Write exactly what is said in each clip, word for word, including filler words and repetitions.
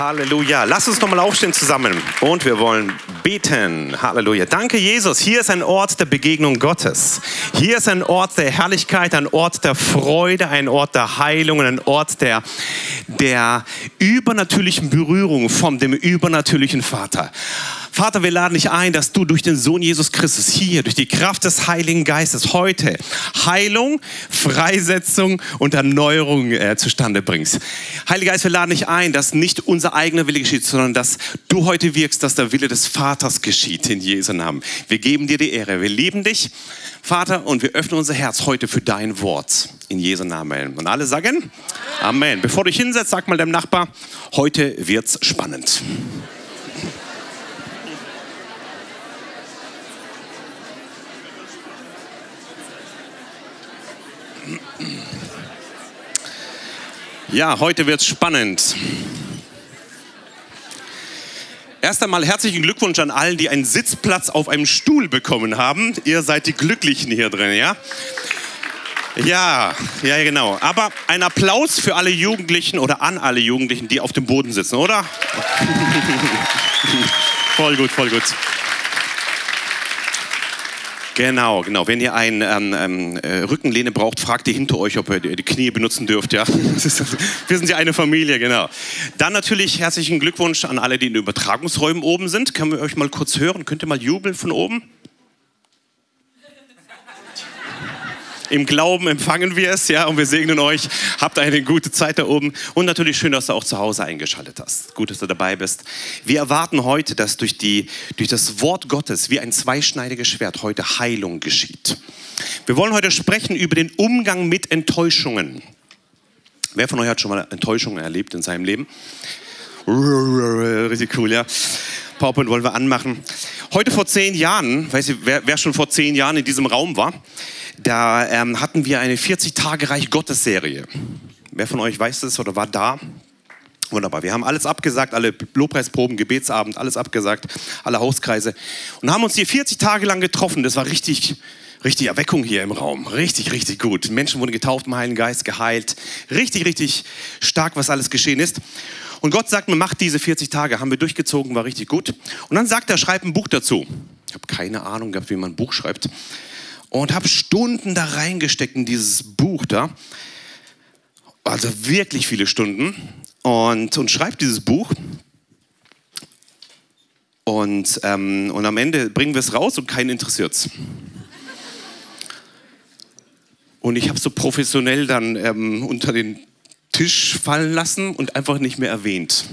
Halleluja. Lass uns nochmal aufstehen zusammen und wir wollen beten. Halleluja. Danke, Jesus. Hier ist ein Ort der Begegnung Gottes. Hier ist ein Ort der Herrlichkeit, ein Ort der Freude, ein Ort der Heilung, ein Ort der, der übernatürlichen Berührung von dem übernatürlichen Vater. Vater, wir laden dich ein, dass du durch den Sohn Jesus Christus hier, durch die Kraft des Heiligen Geistes heute Heilung, Freisetzung und Erneuerung äh, zustande bringst. Heiliger Geist, wir laden dich ein, dass nicht unser eigener Wille geschieht, sondern dass du heute wirkst, dass der Wille des Vaters geschieht in Jesu Namen. Wir geben dir die Ehre, wir lieben dich, Vater, und wir öffnen unser Herz heute für dein Wort in Jesu Namen. Und alle sagen Amen. Amen. Bevor du dich hinsetzt, sag mal deinem Nachbar, heute wird's spannend. Ja, heute wird's spannend. Erst einmal herzlichen Glückwunsch an allen, die einen Sitzplatz auf einem Stuhl bekommen haben. Ihr seid die Glücklichen hier drin, ja? Ja, ja, genau. Aber ein Applaus für alle Jugendlichen oder an alle Jugendlichen, die auf dem Boden sitzen, oder? Voll gut, voll gut. Genau, genau. Wenn ihr eine ähm, ähm, Rückenlehne braucht, fragt ihr hinter euch, ob ihr die Knie benutzen dürft. Ja? Wir sind ja eine Familie, genau. Dann natürlich herzlichen Glückwunsch an alle, die in den Übertragungsräumen oben sind. Können wir euch mal kurz hören? Könnt ihr mal jubeln von oben? Im Glauben empfangen wir es, ja, und wir segnen euch. Habt eine gute Zeit da oben. Und natürlich schön, dass du auch zu Hause eingeschaltet hast. Gut, dass du dabei bist. Wir erwarten heute, dass durch, die, durch das Wort Gottes wie ein zweischneidiges Schwert heute Heilung geschieht. Wir wollen heute sprechen über den Umgang mit Enttäuschungen. Wer von euch hat schon mal Enttäuschungen erlebt in seinem Leben? Richtig cool, ja. PowerPoint wollen wir anmachen. Heute vor zehn Jahren, weiß ich, wer, wer schon vor zehn Jahren in diesem Raum war, da ähm, hatten wir eine vierzig Tage Reich Gottes Serie. Wer von euch weiß das oder war da? Wunderbar. Wir haben alles abgesagt, alle Lobpreisproben, Gebetsabend, alles abgesagt, alle Hauskreise und haben uns hier vierzig Tage lang getroffen. Das war richtig, richtig Erweckung hier im Raum. Richtig, richtig gut. Menschen wurden getauft im Heiligen Geist, geheilt. Richtig, richtig stark, was alles geschehen ist. Und Gott sagt mir, macht diese vierzig Tage, haben wir durchgezogen, war richtig gut. Und dann sagt er, schreib ein Buch dazu. Ich habe keine Ahnung gehabt, wie man ein Buch schreibt. Und habe Stunden da reingesteckt in dieses Buch da. Also wirklich viele Stunden. Und, und schreibt dieses Buch. Und, ähm, und am Ende bringen wir es raus und keinen interessiert es. Und ich habe so professionell dann ähm, unter den Tisch fallen lassen und einfach nicht mehr erwähnt.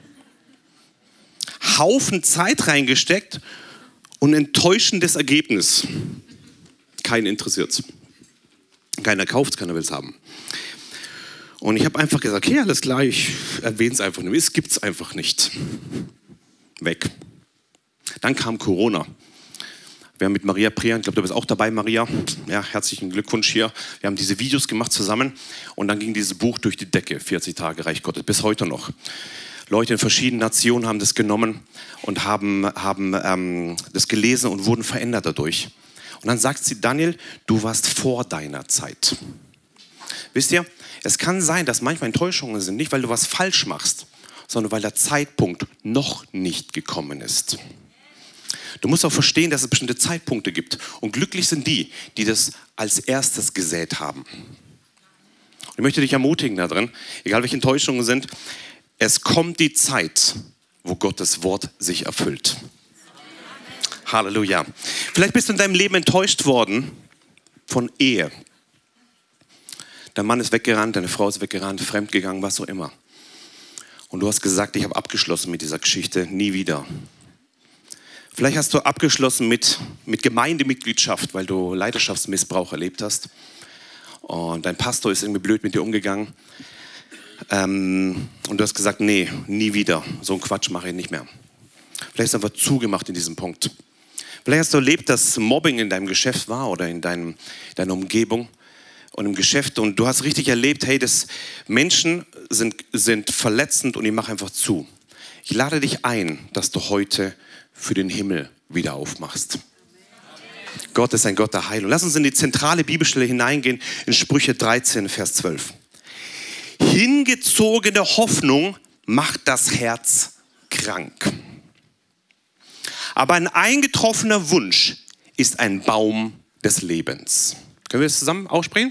Haufen Zeit reingesteckt und enttäuschendes Ergebnis. Keinen interessiert's. Keiner kauft's, keiner will's haben. Und ich habe einfach gesagt, okay, alles klar, ich erwähne es einfach nicht. Es gibt's einfach nicht. Weg. Dann kam Corona. Wir haben mit Maria Prean, ich glaube, du bist auch dabei, Maria. Ja, herzlichen Glückwunsch hier. Wir haben diese Videos gemacht zusammen und dann ging dieses Buch durch die Decke, vierzig Tage Reich Gottes, bis heute noch. Leute in verschiedenen Nationen haben das genommen und haben, haben ähm, das gelesen und wurden verändert dadurch. Und dann sagt sie, Daniel, du warst vor deiner Zeit. Wisst ihr, es kann sein, dass manchmal Enttäuschungen sind, nicht weil du was falsch machst, sondern weil der Zeitpunkt noch nicht gekommen ist. Du musst auch verstehen, dass es bestimmte Zeitpunkte gibt. Und glücklich sind die, die das als erstes gesät haben. Und ich möchte dich ermutigen da drin, egal welche Enttäuschungen sind, es kommt die Zeit, wo Gottes Wort sich erfüllt. Halleluja. Vielleicht bist du in deinem Leben enttäuscht worden von Ehe. Dein Mann ist weggerannt, deine Frau ist weggerannt, fremdgegangen, was auch immer. Und du hast gesagt, ich habe abgeschlossen mit dieser Geschichte, nie wieder. Vielleicht hast du abgeschlossen mit, mit Gemeindemitgliedschaft, weil du Leidenschaftsmissbrauch erlebt hast. Und dein Pastor ist irgendwie blöd mit dir umgegangen. Ähm, und du hast gesagt, nee, nie wieder. So einen Quatsch mache ich nicht mehr. Vielleicht hast du einfach zugemacht in diesem Punkt. Vielleicht hast du erlebt, dass Mobbing in deinem Geschäft war oder in deinem, deiner Umgebung und im Geschäft. Und du hast richtig erlebt, hey, das Menschen sind, sind verletzend und ich mache einfach zu. Ich lade dich ein, dass du heute für den Himmel wieder aufmachst. Amen. Gott ist ein Gott der Heilung. Lass uns in die zentrale Bibelstelle hineingehen, in Sprüche dreizehn, Vers zwölf. Hingezogene Hoffnung macht das Herz krank. Aber ein eingetroffener Wunsch ist ein Baum des Lebens. Können wir das zusammen aussprechen?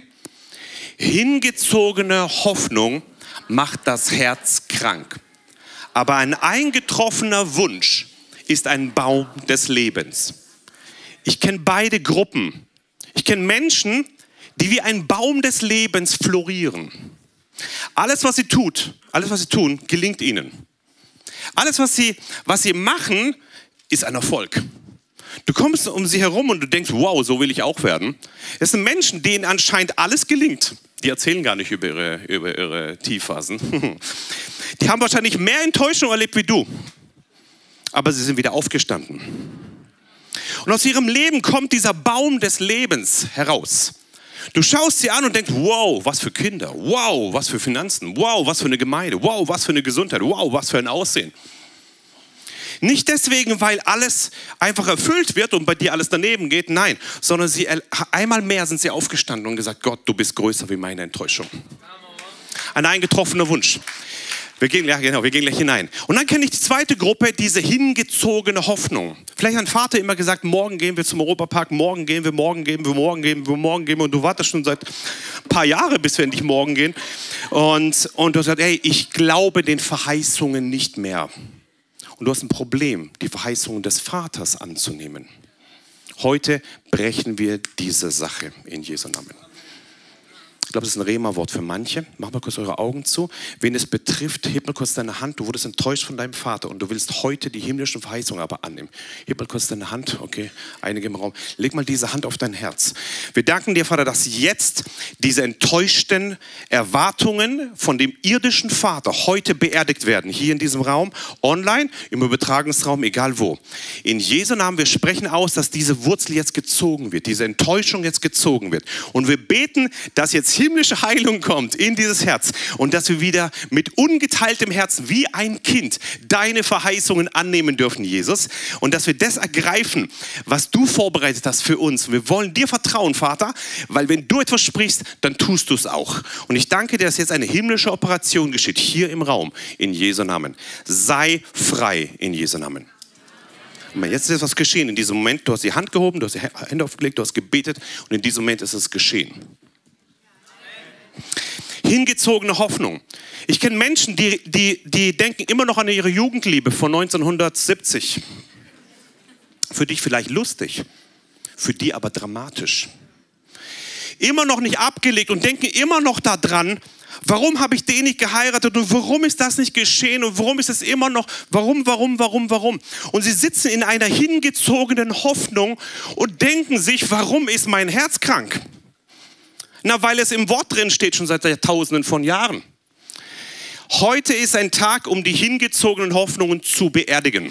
Hingezogene Hoffnung macht das Herz krank. Aber ein eingetroffener Wunsch ist ein Baum des Lebens. Ich kenne beide Gruppen. Ich kenne Menschen, die wie ein Baum des Lebens florieren. Alles, was sie tut, alles, was sie tun, gelingt ihnen. Alles, was sie, was sie machen, ist ein Erfolg. Du kommst um sie herum und du denkst, wow, so will ich auch werden. Das sind Menschen, denen anscheinend alles gelingt. Die erzählen gar nicht über ihre, über ihre Tiefphasen. Die haben wahrscheinlich mehr Enttäuschung erlebt wie du. Aber sie sind wieder aufgestanden. Und aus ihrem Leben kommt dieser Baum des Lebens heraus. Du schaust sie an und denkst, wow, was für Kinder. Wow, was für Finanzen. Wow, was für eine Gemeinde. Wow, was für eine Gesundheit. Wow, was für ein Aussehen. Nicht deswegen, weil alles einfach erfüllt wird und bei dir alles daneben geht, nein, sondern sie, einmal mehr sind sie aufgestanden und gesagt, Gott, du bist größer wie meine Enttäuschung. Ein eingetroffener Wunsch. Wir gehen, ja, genau, wir gehen gleich hinein. Und dann kenne ich die zweite Gruppe, diese hingezogene Hoffnung. Vielleicht hat ein Vater immer gesagt, morgen gehen wir zum Europapark, morgen gehen wir, morgen gehen wir, morgen gehen wir, morgen gehen wir. Und du wartest schon seit ein paar Jahren, bis wir endlich morgen gehen. Und, und du sagst, ey, ich glaube den Verheißungen nicht mehr. Und du hast ein Problem, die Verheißungen des Vaters anzunehmen. Heute brechen wir diese Sache in Jesu Namen. Ich glaube, das ist ein Rema-Wort für manche. Macht mal kurz eure Augen zu. Wen es betrifft, heb mal kurz deine Hand. Du wurdest enttäuscht von deinem Vater und du willst heute die himmlischen Verheißungen aber annehmen. Heb mal kurz deine Hand. Okay, einige im Raum. Leg mal diese Hand auf dein Herz. Wir danken dir, Vater, dass jetzt diese enttäuschten Erwartungen von dem irdischen Vater heute beerdigt werden. Hier in diesem Raum, online, im Übertragungsraum, egal wo. In Jesu Namen, wir sprechen aus, dass diese Wurzel jetzt gezogen wird, diese Enttäuschung jetzt gezogen wird. Und wir beten, dass jetzt himmlische Heilung kommt in dieses Herz und dass wir wieder mit ungeteiltem Herzen wie ein Kind deine Verheißungen annehmen dürfen, Jesus. Und dass wir das ergreifen, was du vorbereitet hast für uns. Wir wollen dir vertrauen, Vater, weil wenn du etwas sprichst, dann tust du es auch. Und ich danke dir, dass jetzt eine himmlische Operation geschieht, hier im Raum, in Jesu Namen. Sei frei in Jesu Namen. Jetzt ist etwas geschehen in diesem Moment. Du hast die Hand gehoben, du hast die Hände aufgelegt, du hast gebetet und in diesem Moment ist es geschehen. Hingezogene Hoffnung. Ich kenne Menschen, die, die, die denken immer noch an ihre Jugendliebe von neunzehnhundertsiebzig. Für dich vielleicht lustig, für die aber dramatisch. Immer noch nicht abgelegt und denken immer noch daran, warum habe ich den nicht geheiratet und warum ist das nicht geschehen und warum ist es immer noch, warum, warum, warum, warum. Und sie sitzen in einer hingezogenen Hoffnung und denken sich, warum ist mein Herz krank? Na, weil es im Wort drin steht, schon seit Jahrtausenden von Jahren. Heute ist ein Tag, um die hingezogenen Hoffnungen zu beerdigen.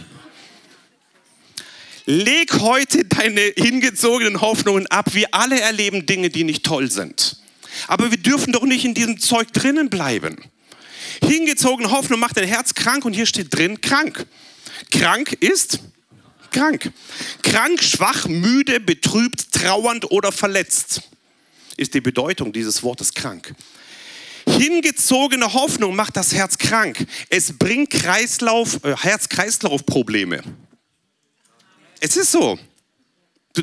Leg heute deine hingezogenen Hoffnungen ab. Wir alle erleben Dinge, die nicht toll sind. Aber wir dürfen doch nicht in diesem Zeug drinnen bleiben. Hingezogene Hoffnung macht dein Herz krank und hier steht drin, krank. Krank ist krank. Krank, schwach, müde, betrübt, trauernd oder verletzt. Ist die Bedeutung dieses Wortes krank. Hingezogene Hoffnung macht das Herz krank. Es bringt Kreislauf, äh, Herz-Kreislauf-Probleme. Es ist so. Du,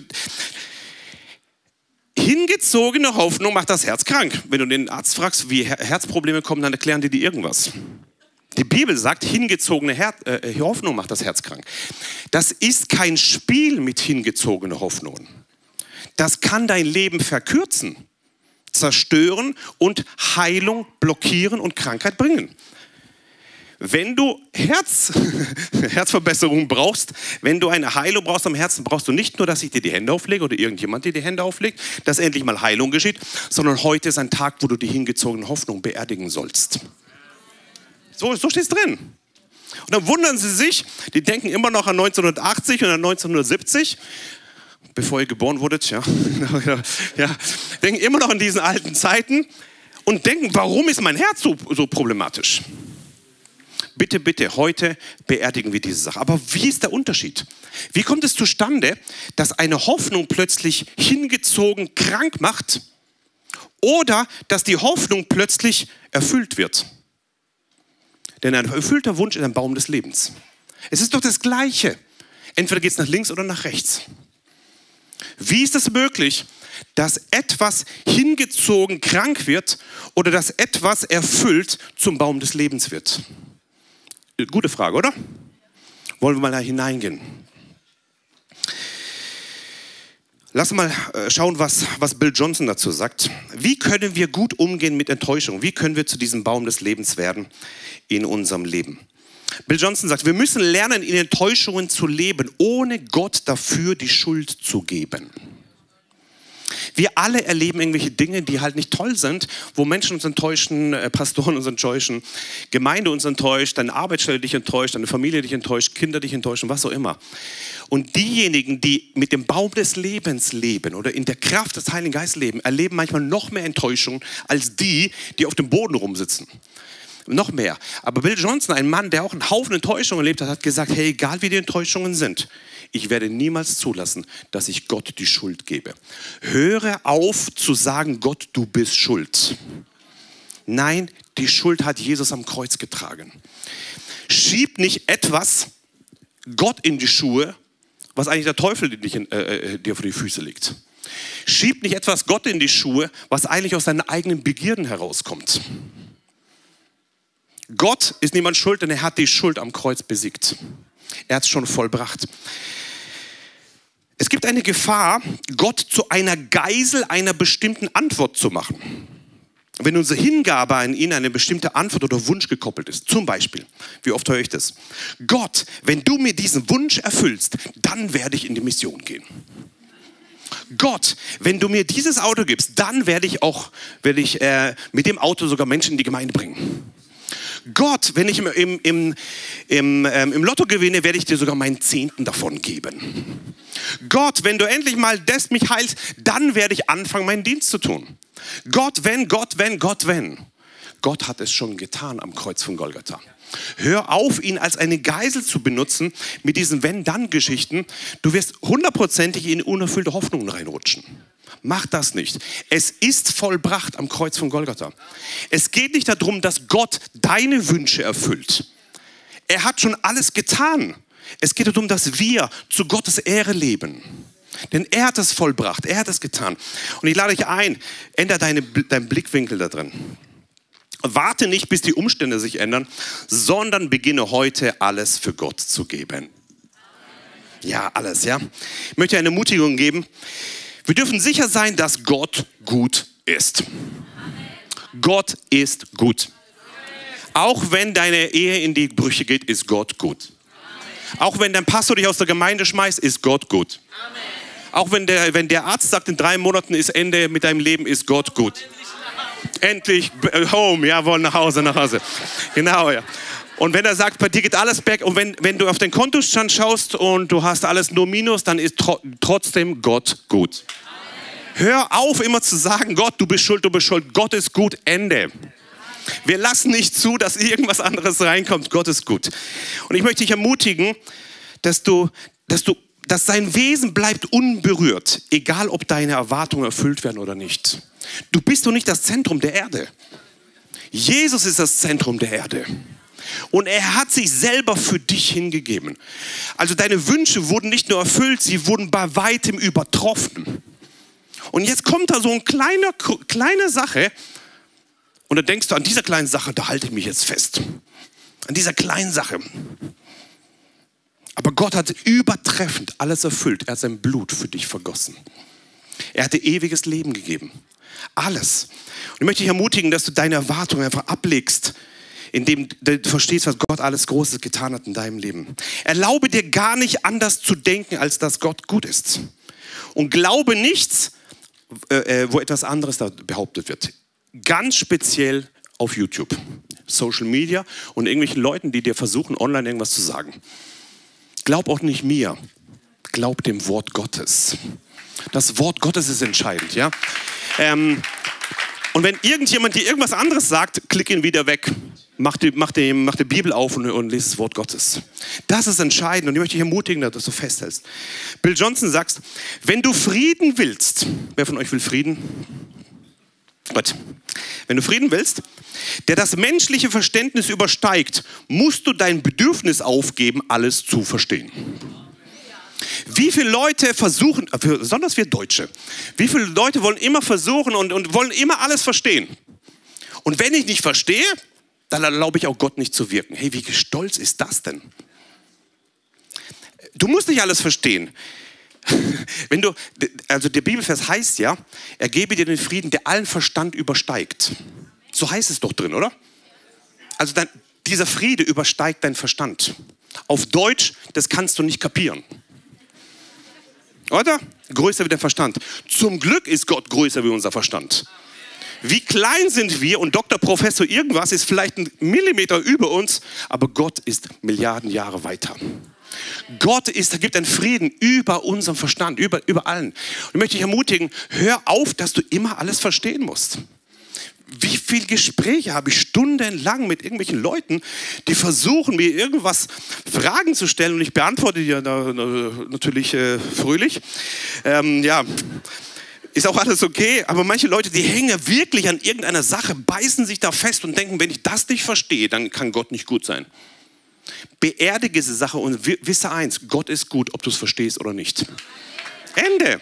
hingezogene Hoffnung macht das Herz krank. Wenn du den Arzt fragst, wie Her- Herzprobleme kommen, dann erklären die dir irgendwas. Die Bibel sagt, hingezogene Her- äh, Hoffnung macht das Herz krank. Das ist kein Spiel mit hingezogener Hoffnungen. Das kann dein Leben verkürzen, zerstören und Heilung blockieren und Krankheit bringen. Wenn du Herz, Herzverbesserung brauchst, wenn du eine Heilung brauchst am Herzen, brauchst du nicht nur, dass ich dir die Hände auflege oder irgendjemand dir die Hände auflegt, dass endlich mal Heilung geschieht, sondern heute ist ein Tag, wo du die hingezogene Hoffnung beerdigen sollst. So, so steht es drin. Und dann wundern sie sich, die denken immer noch an neunzehnhundertachtzig und an neunzehnhundertsiebzig. Bevor ihr geboren wurdet, ja, ja, denken immer noch an diesen alten Zeiten und denken, warum ist mein Herz so, so problematisch? Bitte, bitte, heute beerdigen wir diese Sache. Aber wie ist der Unterschied? Wie kommt es zustande, dass eine Hoffnung plötzlich hingezogen krank macht oder dass die Hoffnung plötzlich erfüllt wird? Denn ein erfüllter Wunsch ist ein Baum des Lebens. Es ist doch das Gleiche. Entweder geht es nach links oder nach rechts. Wie ist es möglich, dass etwas hingezogen krank wird oder dass etwas erfüllt zum Baum des Lebens wird? Gute Frage, oder? Wollen wir mal da hineingehen? Lass mal schauen, was, was Bill Johnson dazu sagt. Wie können wir gut umgehen mit Enttäuschung? Wie können wir zu diesem Baum des Lebens werden in unserem Leben? Bill Johnson sagt, wir müssen lernen, in Enttäuschungen zu leben, ohne Gott dafür die Schuld zu geben. Wir alle erleben irgendwelche Dinge, die halt nicht toll sind, wo Menschen uns enttäuschen, äh, Pastoren uns enttäuschen, Gemeinde uns enttäuscht, deine Arbeitsstelle dich enttäuscht, deine Familie dich enttäuscht, Kinder dich enttäuschen, was auch immer. Und diejenigen, die mit dem Baum des Lebens leben oder in der Kraft des Heiligen Geistes leben, erleben manchmal noch mehr Enttäuschung als die, die auf dem Boden rumsitzen. Noch mehr. Aber Bill Johnson, ein Mann, der auch einen Haufen Enttäuschungen erlebt hat, hat gesagt, hey, egal wie die Enttäuschungen sind, ich werde niemals zulassen, dass ich Gott die Schuld gebe. Höre auf zu sagen, Gott, du bist schuld. Nein, die Schuld hat Jesus am Kreuz getragen. Schieb nicht etwas Gott in die Schuhe, was eigentlich der Teufel dir, äh, dir vor die Füße legt. Schieb nicht etwas Gott in die Schuhe, was eigentlich aus seinen eigenen Begierden herauskommt. Gott ist niemand schuld, denn er hat die Schuld am Kreuz besiegt. Er hat es schon vollbracht. Es gibt eine Gefahr, Gott zu einer Geisel einer bestimmten Antwort zu machen. Wenn unsere Hingabe an ihn eine bestimmte Antwort oder Wunsch gekoppelt ist. Zum Beispiel, wie oft höre ich das? Gott, wenn du mir diesen Wunsch erfüllst, dann werde ich in die Mission gehen. Gott, wenn du mir dieses Auto gibst, dann werde ich auch werde ich, äh, mit dem Auto sogar Menschen in die Gemeinde bringen. Gott, wenn ich im, im, im, im, ähm, im Lotto gewinne, werde ich dir sogar meinen Zehnten davon geben. Gott, wenn du endlich mal das mich heilst, dann werde ich anfangen, meinen Dienst zu tun. Gott, wenn, Gott, wenn, Gott, wenn. Gott hat es schon getan am Kreuz von Golgatha. Hör auf, ihn als eine Geisel zu benutzen mit diesen Wenn-Dann-Geschichten. Du wirst hundertprozentig in unerfüllte Hoffnungen reinrutschen. Mach das nicht. Es ist vollbracht am Kreuz von Golgatha. Es geht nicht darum, dass Gott deine Wünsche erfüllt. Er hat schon alles getan. Es geht darum, dass wir zu Gottes Ehre leben. Denn er hat es vollbracht. Er hat es getan. Und ich lade dich ein, ändere deine, deinen Blickwinkel da drin. Warte nicht, bis die Umstände sich ändern, sondern beginne heute alles für Gott zu geben. Ja, alles, ja. Ich möchte eine Ermutigung geben. Wir dürfen sicher sein, dass Gott gut ist. Gott ist gut. Auch wenn deine Ehe in die Brüche geht, ist Gott gut. Auch wenn dein Pastor dich aus der Gemeinde schmeißt, ist Gott gut. Auch wenn der, wenn der Arzt sagt, in drei Monaten ist Ende mit deinem Leben, ist Gott gut. Endlich home, jawohl, nach Hause, nach Hause. Genau, ja. Und wenn er sagt, bei dir geht alles back und wenn, wenn du auf den Kontostand schaust und du hast alles nur Minus, dann ist tro- trotzdem Gott gut. Amen. Hör auf, immer zu sagen, Gott, du bist schuld, du bist schuld. Gott ist gut, Ende. Wir lassen nicht zu, dass irgendwas anderes reinkommt. Gott ist gut. Und ich möchte dich ermutigen, dass du, dass du, dass sein Wesen bleibt unberührt, egal ob deine Erwartungen erfüllt werden oder nicht. Du bist doch nicht das Zentrum der Erde. Jesus ist das Zentrum der Erde. Und er hat sich selber für dich hingegeben. Also deine Wünsche wurden nicht nur erfüllt, sie wurden bei weitem übertroffen. Und jetzt kommt da so eine kleine, kleine Sache und da denkst du, an dieser kleinen Sache, da halte ich mich jetzt fest. An dieser kleinen Sache. Aber Gott hat übertreffend alles erfüllt. Er hat sein Blut für dich vergossen. Er hat dir ewiges Leben gegeben. Alles. Und ich möchte dich ermutigen, dass du deine Erwartungen einfach ablegst, indem du verstehst, was Gott alles Großes getan hat in deinem Leben. Erlaube dir gar nicht anders zu denken, als dass Gott gut ist. Und glaube nichts, äh, wo etwas anderes da behauptet wird. Ganz speziell auf YouTube, Social Media und irgendwelchen Leuten, die dir versuchen, online irgendwas zu sagen. Glaub auch nicht mir, glaub dem Wort Gottes. Das Wort Gottes ist entscheidend, ja. Ähm, und wenn irgendjemand dir irgendwas anderes sagt, klick ihn wieder weg. Mach die, mach die, mach die Bibel auf und, und lese das Wort Gottes. Das ist entscheidend und ich möchte dich ermutigen, dass du festhältst. Bill Johnson sagt, wenn du Frieden willst, wer von euch will Frieden? Gut. Wenn du Frieden willst, der das menschliche Verständnis übersteigt, musst du dein Bedürfnis aufgeben, alles zu verstehen. Wie viele Leute versuchen, besonders wir Deutsche, wie viele Leute wollen immer versuchen und, und wollen immer alles verstehen. Und wenn ich nicht verstehe, dann erlaube ich auch Gott nicht zu wirken. Hey, wie stolz ist das denn? Du musst nicht alles verstehen. Wenn du, also der Bibelvers heißt ja, er gebe dir den Frieden, der allen Verstand übersteigt. So heißt es doch drin, oder? Also dann, dieser Friede übersteigt deinen Verstand. Auf Deutsch, das kannst du nicht kapieren. Oder? Größer wie der Verstand. Zum Glück ist Gott größer wie unser Verstand. Wie klein sind wir und Doktor, Professor irgendwas ist vielleicht ein Millimeter über uns, aber Gott ist Milliarden Jahre weiter. Gott ist, da gibt einen Frieden über unseren Verstand, über, über allen. Und ich möchte dich ermutigen, hör auf, dass du immer alles verstehen musst. Wie viele Gespräche habe ich stundenlang mit irgendwelchen Leuten, die versuchen, mir irgendwas Fragen zu stellen und ich beantworte die ja natürlich äh, fröhlich. Ähm, ja, ist auch alles okay, aber manche Leute, die hängen wirklich an irgendeiner Sache, beißen sich da fest und denken, wenn ich das nicht verstehe, dann kann Gott nicht gut sein. Beerdige diese Sache und wisse eins, Gott ist gut, ob du es verstehst oder nicht. Ende.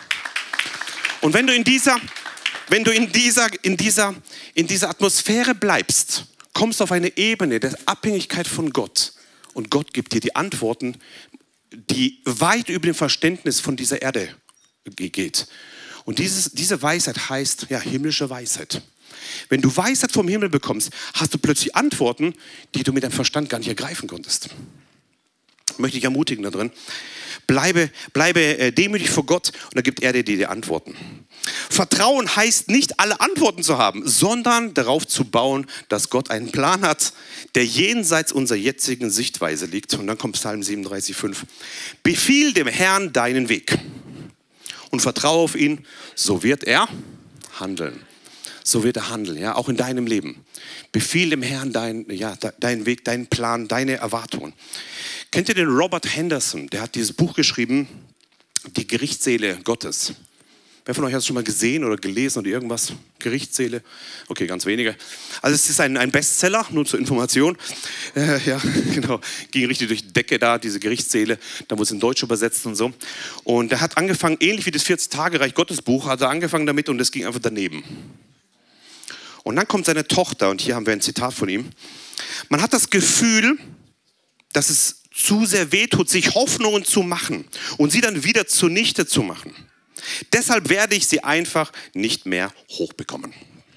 Und wenn du in dieser, wenn du in dieser, in dieser, in dieser Atmosphäre bleibst, kommst du auf eine Ebene der Abhängigkeit von Gott. Und Gott gibt dir die Antworten, die weit über dem Verständnis von dieser Erde geht. Und dieses, diese Weisheit heißt, ja, himmlische Weisheit. Wenn du Weisheit vom Himmel bekommst, hast du plötzlich Antworten, die du mit deinem Verstand gar nicht ergreifen konntest. Ich möchte dich ermutigen da drin. Bleibe, bleibe äh, demütig vor Gott und dann gibt er dir die Antworten. Vertrauen heißt nicht, alle Antworten zu haben, sondern darauf zu bauen, dass Gott einen Plan hat, der jenseits unserer jetzigen Sichtweise liegt. Und dann kommt Psalm siebenunddreißig, fünf. Befiehl dem Herrn deinen Weg und vertraue auf ihn, so wird er handeln. So wird er handeln, ja, auch in deinem Leben. Befiehl dem Herrn dein, ja, deinen Weg, deinen Plan, deine Erwartungen. Kennt ihr den Robert Henderson? Der hat dieses Buch geschrieben, Die Gerichtssäle Gottes. Wer von euch hat es schon mal gesehen oder gelesen oder irgendwas? Gerichtssäle? Okay, ganz wenige. Also es ist ein, ein Bestseller, nur zur Information. Äh, ja, genau. Ging richtig durch die Decke da, diese Gerichtssäle. Da wurde es in Deutsch übersetzt und so. Und er hat angefangen, ähnlich wie das vierzig-Tage-Reich Gottes Buch, hat er angefangen damit und es ging einfach daneben. Und dann kommt seine Tochter, und hier haben wir ein Zitat von ihm. Man hat das Gefühl, dass es zu sehr wehtut, sich Hoffnungen zu machen und sie dann wieder zunichte zu machen. Deshalb werde ich sie einfach nicht mehr hochbekommen.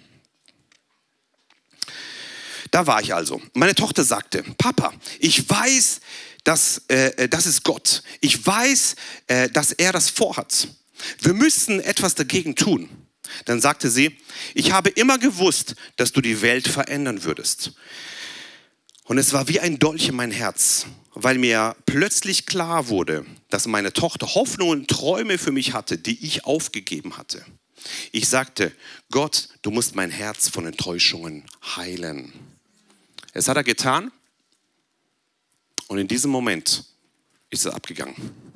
Da war ich also. Meine Tochter sagte, Papa, ich weiß, dass, äh, das ist Gott. Ich weiß, äh, dass er das vorhat. Wir müssen etwas dagegen tun. Dann sagte sie, ich habe immer gewusst, dass du die Welt verändern würdest. Und es war wie ein Dolch in mein Herz, weil mir plötzlich klar wurde, dass meine Tochter Hoffnungen und Träume für mich hatte, die ich aufgegeben hatte. Ich sagte, Gott, du musst mein Herz von Enttäuschungen heilen. Es hat er getan und in diesem Moment ist er abgegangen.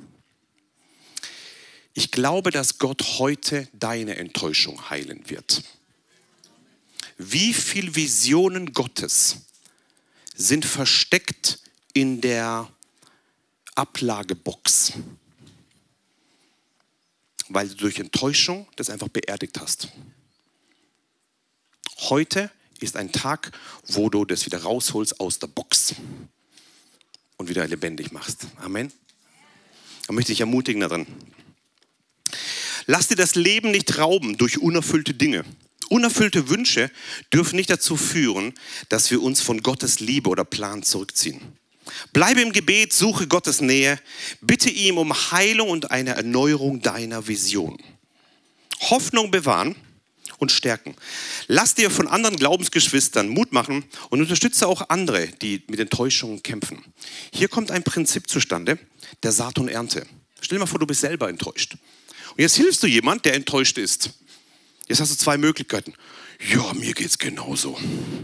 Ich glaube, dass Gott heute deine Enttäuschung heilen wird. Wie viele Visionen Gottes sind versteckt in der Ablagebox, weil du durch Enttäuschung das einfach beerdigt hast. Heute ist ein Tag, wo du das wieder rausholst aus der Box und wieder lebendig machst. Amen. Da möchte ich ermutigen darin. Lass dir das Leben nicht rauben durch unerfüllte Dinge. Unerfüllte Wünsche dürfen nicht dazu führen, dass wir uns von Gottes Liebe oder Plan zurückziehen. Bleibe im Gebet, suche Gottes Nähe, bitte ihm um Heilung und eine Erneuerung deiner Vision. Hoffnung bewahren und stärken. Lass dir von anderen Glaubensgeschwistern Mut machen und unterstütze auch andere, die mit Enttäuschungen kämpfen. Hier kommt ein Prinzip zustande, der Saat und Ernte. Stell dir mal vor, du bist selber enttäuscht. Und jetzt hilfst du jemand, der enttäuscht ist. Jetzt hast du zwei Möglichkeiten. Ja, mir geht's genauso.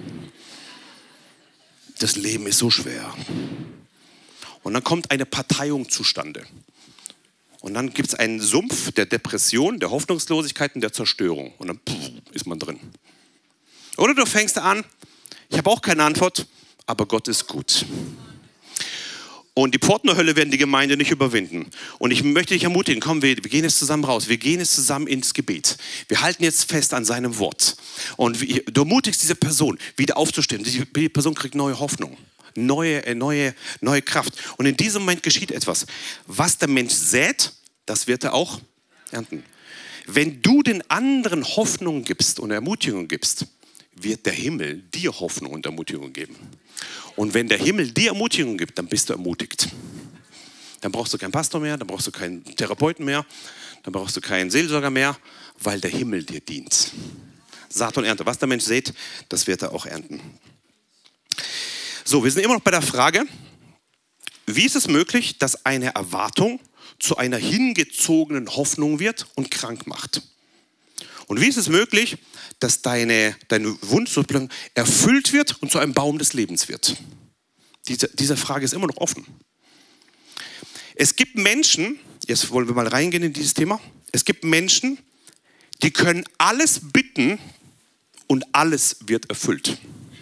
Das Leben ist so schwer. Und dann kommt eine Parteiung zustande. Und dann gibt es einen Sumpf der Depression, der Hoffnungslosigkeit und der Zerstörung. Und dann pff, ist man drin. Oder du fängst an, ich habe auch keine Antwort, aber Gott ist gut. Und die Pforten der Hölle werden die Gemeinde nicht überwinden. Und ich möchte dich ermutigen, komm, wir, wir gehen jetzt zusammen raus. Wir gehen jetzt zusammen ins Gebet. Wir halten jetzt fest an seinem Wort. Und du ermutigst diese Person, wieder aufzustehen. Die Person kriegt neue Hoffnung, neue, neue, neue Kraft. Und in diesem Moment geschieht etwas. Was der Mensch sät, das wird er auch ernten. Wenn du den anderen Hoffnung gibst und Ermutigung gibst, wird der Himmel dir Hoffnung und Ermutigung geben. Und wenn der Himmel dir Ermutigung gibt, dann bist du ermutigt. Dann brauchst du keinen Pastor mehr, dann brauchst du keinen Therapeuten mehr, dann brauchst du keinen Seelsorger mehr, weil der Himmel dir dient. Saat und Ernte. Was der Mensch sät, das wird er auch ernten. So, wir sind immer noch bei der Frage, wie ist es möglich, dass eine Erwartung zu einer hingezogenen Hoffnung wird und krank macht? Und wie ist es möglich, dass deine, dein Wunsch erfüllt wird und zu einem Baum des Lebens wird? Diese, diese Frage ist immer noch offen. Es gibt Menschen, jetzt wollen wir mal reingehen in dieses Thema, es gibt Menschen, die können alles bitten und alles wird erfüllt.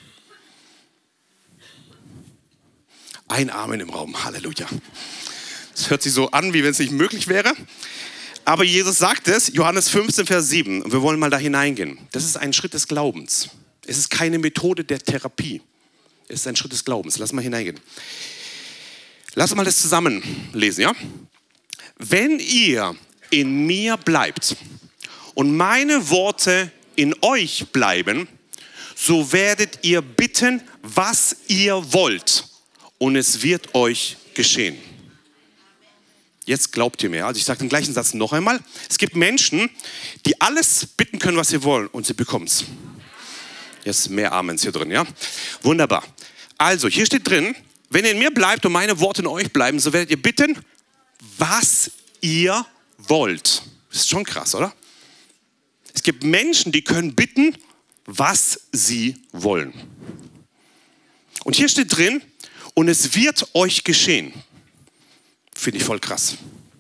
Ein Amen im Raum, Halleluja. Das hört sich so an, wie wenn es nicht möglich wäre. Aber Jesus sagt es, Johannes fünfzehn, Vers sieben, und wir wollen mal da hineingehen. Das ist ein Schritt des Glaubens. Es ist keine Methode der Therapie. Es ist ein Schritt des Glaubens. Lass mal hineingehen. Lass mal das zusammen lesen, ja? Wenn ihr in mir bleibt und meine Worte in euch bleiben, so werdet ihr bitten, was ihr wollt, und es wird euch geschehen. Jetzt glaubt ihr mir. Also ich sage den gleichen Satz noch einmal. Es gibt Menschen, die alles bitten können, was sie wollen, und sie bekommen es. Jetzt mehr Amens hier drin, ja? Wunderbar. Also, hier steht drin, wenn ihr in mir bleibt und meine Worte in euch bleiben, so werdet ihr bitten, was ihr wollt. Das ist schon krass, oder? Es gibt Menschen, die können bitten, was sie wollen. Und hier steht drin, und es wird euch geschehen. Finde ich voll krass.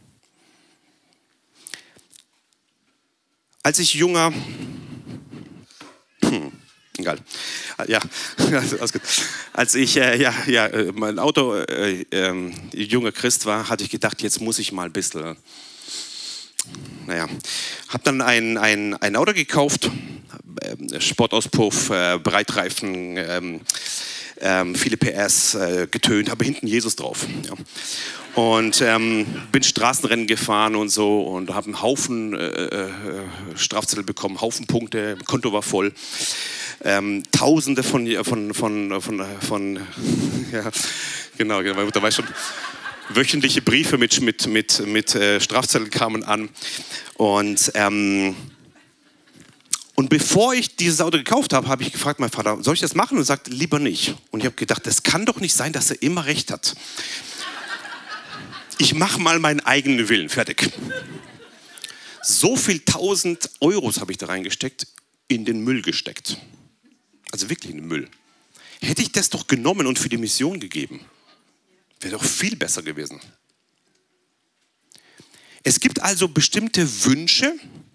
Als ich junger, hm, egal, ja, alles gut. Als ich äh, ja, ja, mein Auto äh, äh, junger Christ war, hatte ich gedacht, jetzt muss ich mal ein bisschen, naja, habe dann ein, ein, ein Auto gekauft, äh, Sportauspuff, äh, Breitreifen, äh, äh, viele P S, äh, getönt, aber hinten Jesus drauf. Ja. Und ähm, bin Straßenrennen gefahren und so und habe einen Haufen äh, äh, Strafzettel bekommen, Haufen Punkte, Konto war voll. Ähm, Tausende von, von, von, von, von ja, genau, genau, meine Mutter weiß schon, wöchentliche Briefe mit, mit, mit, mit äh, Strafzetteln kamen an. Und, ähm, und bevor ich dieses Auto gekauft habe, habe ich gefragt, mein Vater, soll ich das machen? Und er sagt, lieber nicht. Und ich habe gedacht, das kann doch nicht sein, dass er immer recht hat. Ich mache mal meinen eigenen Willen, fertig. So viel tausend Euros habe ich da reingesteckt, in den Müll gesteckt. Also wirklich in den Müll. Hätte ich das doch genommen und für die Mission gegeben, wäre doch viel besser gewesen. Es gibt also bestimmte Wünsche,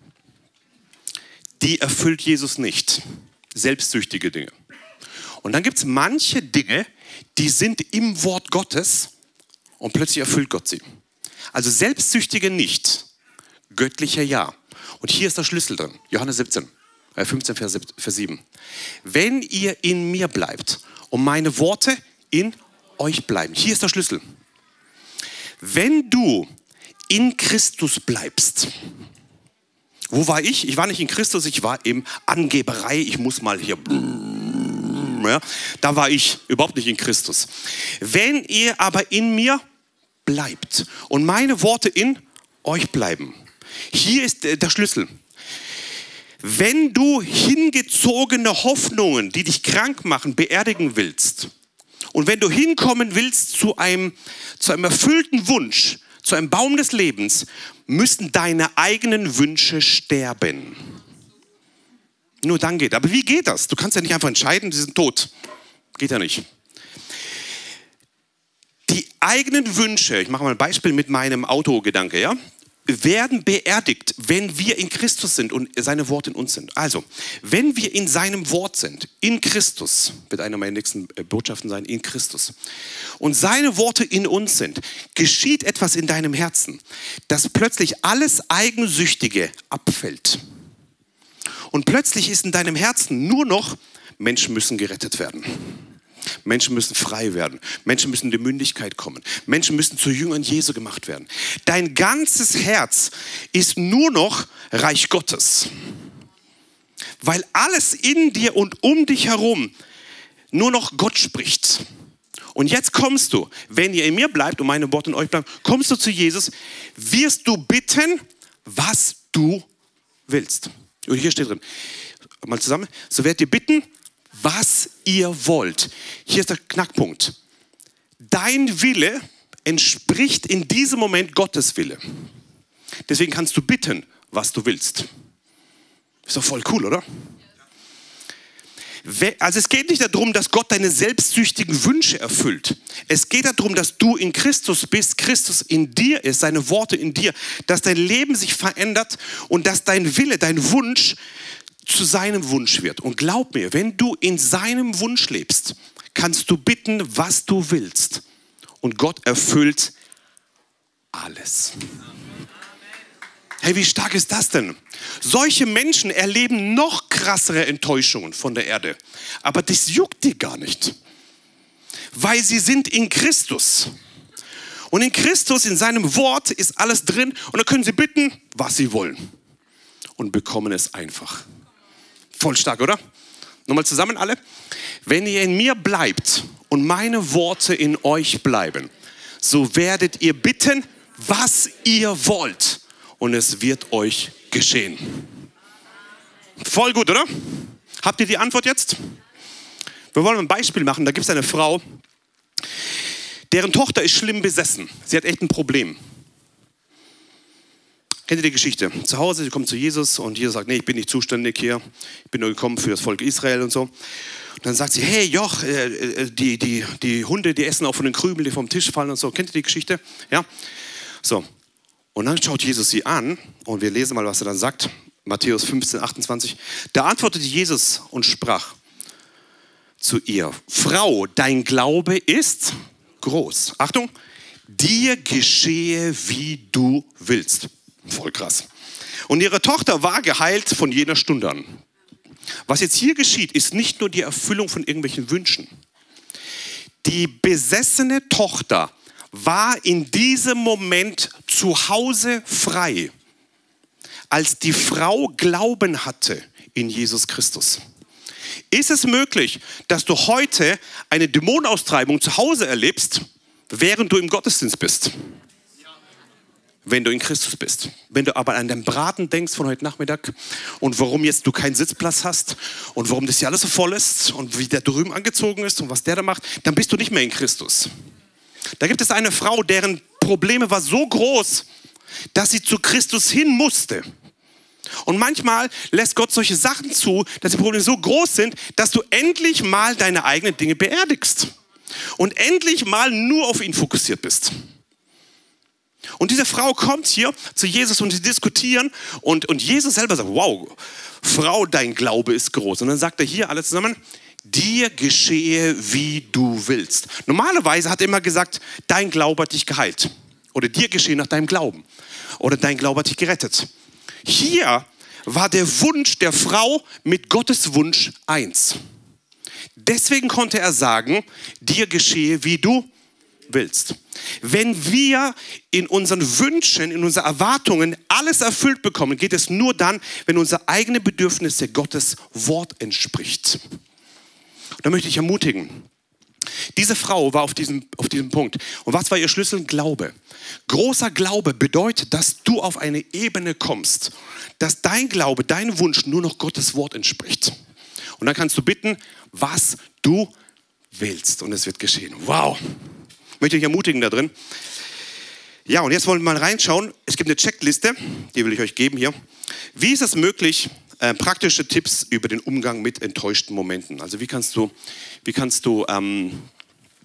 die erfüllt Jesus nicht. Selbstsüchtige Dinge. Und dann gibt es manche Dinge, die sind im Wort Gottes, und plötzlich erfüllt Gott sie. Also Selbstsüchtige nicht, göttlicher ja. Und hier ist der Schlüssel drin, Johannes siebzehn, äh fünfzehn, Vers sieben. Wenn ihr in mir bleibt und meine Worte in euch bleiben. Hier ist der Schlüssel. Wenn du in Christus bleibst. Wo war ich? Ich war nicht in Christus, ich war in Angeberei. Ich muss mal hier... Ja, da war ich überhaupt nicht in Christus. Wenn ihr aber in mir bleibt und meine Worte in euch bleiben. Hier ist der Schlüssel. Wenn du hingezogene Hoffnungen, die dich krank machen, beerdigen willst und wenn du hinkommen willst zu einem, zu einem erfüllten Wunsch, zu einem Baum des Lebens, müssen deine eigenen Wünsche sterben. Nur dann geht. Aber wie geht das? Du kannst ja nicht einfach entscheiden, sie sind tot. Geht ja nicht. die eigenen Wünsche, ich mache mal ein Beispiel mit meinem Autogedanke, ja, werden beerdigt, wenn wir in Christus sind und seine Worte in uns sind. Also, wenn wir in seinem Wort sind, in Christus, wird eine meiner nächsten Botschaften sein, in Christus, und seine Worte in uns sind, geschieht etwas in deinem Herzen, dass plötzlich alles Eigensüchtige abfällt. Und plötzlich ist in deinem Herzen nur noch, Menschen müssen gerettet werden. Menschen müssen frei werden. Menschen müssen in die Mündigkeit kommen. Menschen müssen zu Jüngern Jesu gemacht werden. Dein ganzes Herz ist nur noch Reich Gottes. Weil alles in dir und um dich herum nur noch Gott spricht. Und jetzt kommst du, wenn ihr in mir bleibt und meine Worte in euch bleiben, kommst du zu Jesus, wirst du bitten, was du willst. Und hier steht drin, mal zusammen, so werdet ihr bitten, was ihr wollt. Hier ist der Knackpunkt. Dein Wille entspricht in diesem Moment Gottes Wille. Deswegen kannst du bitten, was du willst. Ist doch voll cool, oder? Also es geht nicht darum, dass Gott deine selbstsüchtigen Wünsche erfüllt. Es geht darum, dass du in Christus bist, Christus in dir ist, seine Worte in dir, dass dein Leben sich verändert und dass dein Wille, dein Wunsch zu seinem Wunsch wird. Und glaub mir, wenn du in seinem Wunsch lebst, kannst du bitten, was du willst. Und Gott erfüllt alles. Hey, wie stark ist das denn? Solche Menschen erleben noch krassere Enttäuschungen von der Erde. Aber das juckt die gar nicht. Weil sie sind in Christus. Und in Christus, in seinem Wort, ist alles drin. Und da können sie bitten, was sie wollen. Und bekommen es einfach. Voll stark, oder? Nochmal zusammen alle. Wenn ihr in mir bleibt und meine Worte in euch bleiben, so werdet ihr bitten, was ihr wollt. Und es wird euch geschehen. Voll gut, oder? Habt ihr die Antwort jetzt? Wir wollen ein Beispiel machen. Da gibt es eine Frau, deren Tochter ist schlimm besessen. Sie hat echt ein Problem. Kennt ihr die Geschichte? Zu Hause, sie kommt zu Jesus und Jesus sagt, nee, ich bin nicht zuständig hier. Ich bin nur gekommen für das Volk Israel und so. Und dann sagt sie, hey Joch, äh, die, die, die Hunde, die essen auch von den Krümeln, die vom Tisch fallen und so. Kennt ihr die Geschichte? Ja? So. Und dann schaut Jesus sie an und wir lesen mal, was er dann sagt. Matthäus fünfzehn, achtundzwanzig. Da antwortete Jesus und sprach zu ihr, Frau, dein Glaube ist groß. Achtung, dir geschehe, wie du willst. Voll krass. Und ihre Tochter war geheilt von jener Stunde an. Was jetzt hier geschieht, ist nicht nur die Erfüllung von irgendwelchen Wünschen. Die besessene Tochter war in diesem Moment zu Hause frei, als die Frau Glauben hatte in Jesus Christus. Ist es möglich, dass du heute eine Dämonenaustreibung zu Hause erlebst, während du im Gottesdienst bist? Wenn du in Christus bist. Wenn du aber an den Braten denkst von heute Nachmittag und warum jetzt du keinen Sitzplatz hast und warum das hier alles so voll ist und wie der drüben angezogen ist und was der da macht, dann bist du nicht mehr in Christus. Da gibt es eine Frau, deren Probleme war so groß, dass sie zu Christus hin musste. Und manchmal lässt Gott solche Sachen zu, dass die Probleme so groß sind, dass du endlich mal deine eigenen Dinge beerdigst und endlich mal nur auf ihn fokussiert bist. Und diese Frau kommt hier zu Jesus und sie diskutieren und, und Jesus selber sagt, wow, Frau, dein Glaube ist groß. Und dann sagt er hier alle zusammen, dir geschehe, wie du willst. Normalerweise hat er immer gesagt, dein Glaube hat dich geheilt. Oder dir geschehe nach deinem Glauben. Oder dein Glaube hat dich gerettet. Hier war der Wunsch der Frau mit Gottes Wunsch eins. Deswegen konnte er sagen, dir geschehe, wie du willst. Wenn wir in unseren Wünschen, in unseren Erwartungen alles erfüllt bekommen, geht es nur dann, wenn unsere eigenen Bedürfnisse Gottes Wort entspricht. Da möchte ich ermutigen. Diese Frau war auf diesem, auf diesem Punkt. Und was war ihr Schlüssel? Glaube. Großer Glaube bedeutet, dass du auf eine Ebene kommst, dass dein Glaube, dein Wunsch nur noch Gottes Wort entspricht. Und dann kannst du bitten, was du willst. Und es wird geschehen. Wow. Ich möchte euch ermutigen da drin. Ja, und jetzt wollen wir mal reinschauen. Es gibt eine Checkliste, die will ich euch geben hier. Wie ist es möglich, äh, praktische Tipps über den Umgang mit enttäuschten Momenten? Also wie kannst du, wie kannst du ähm,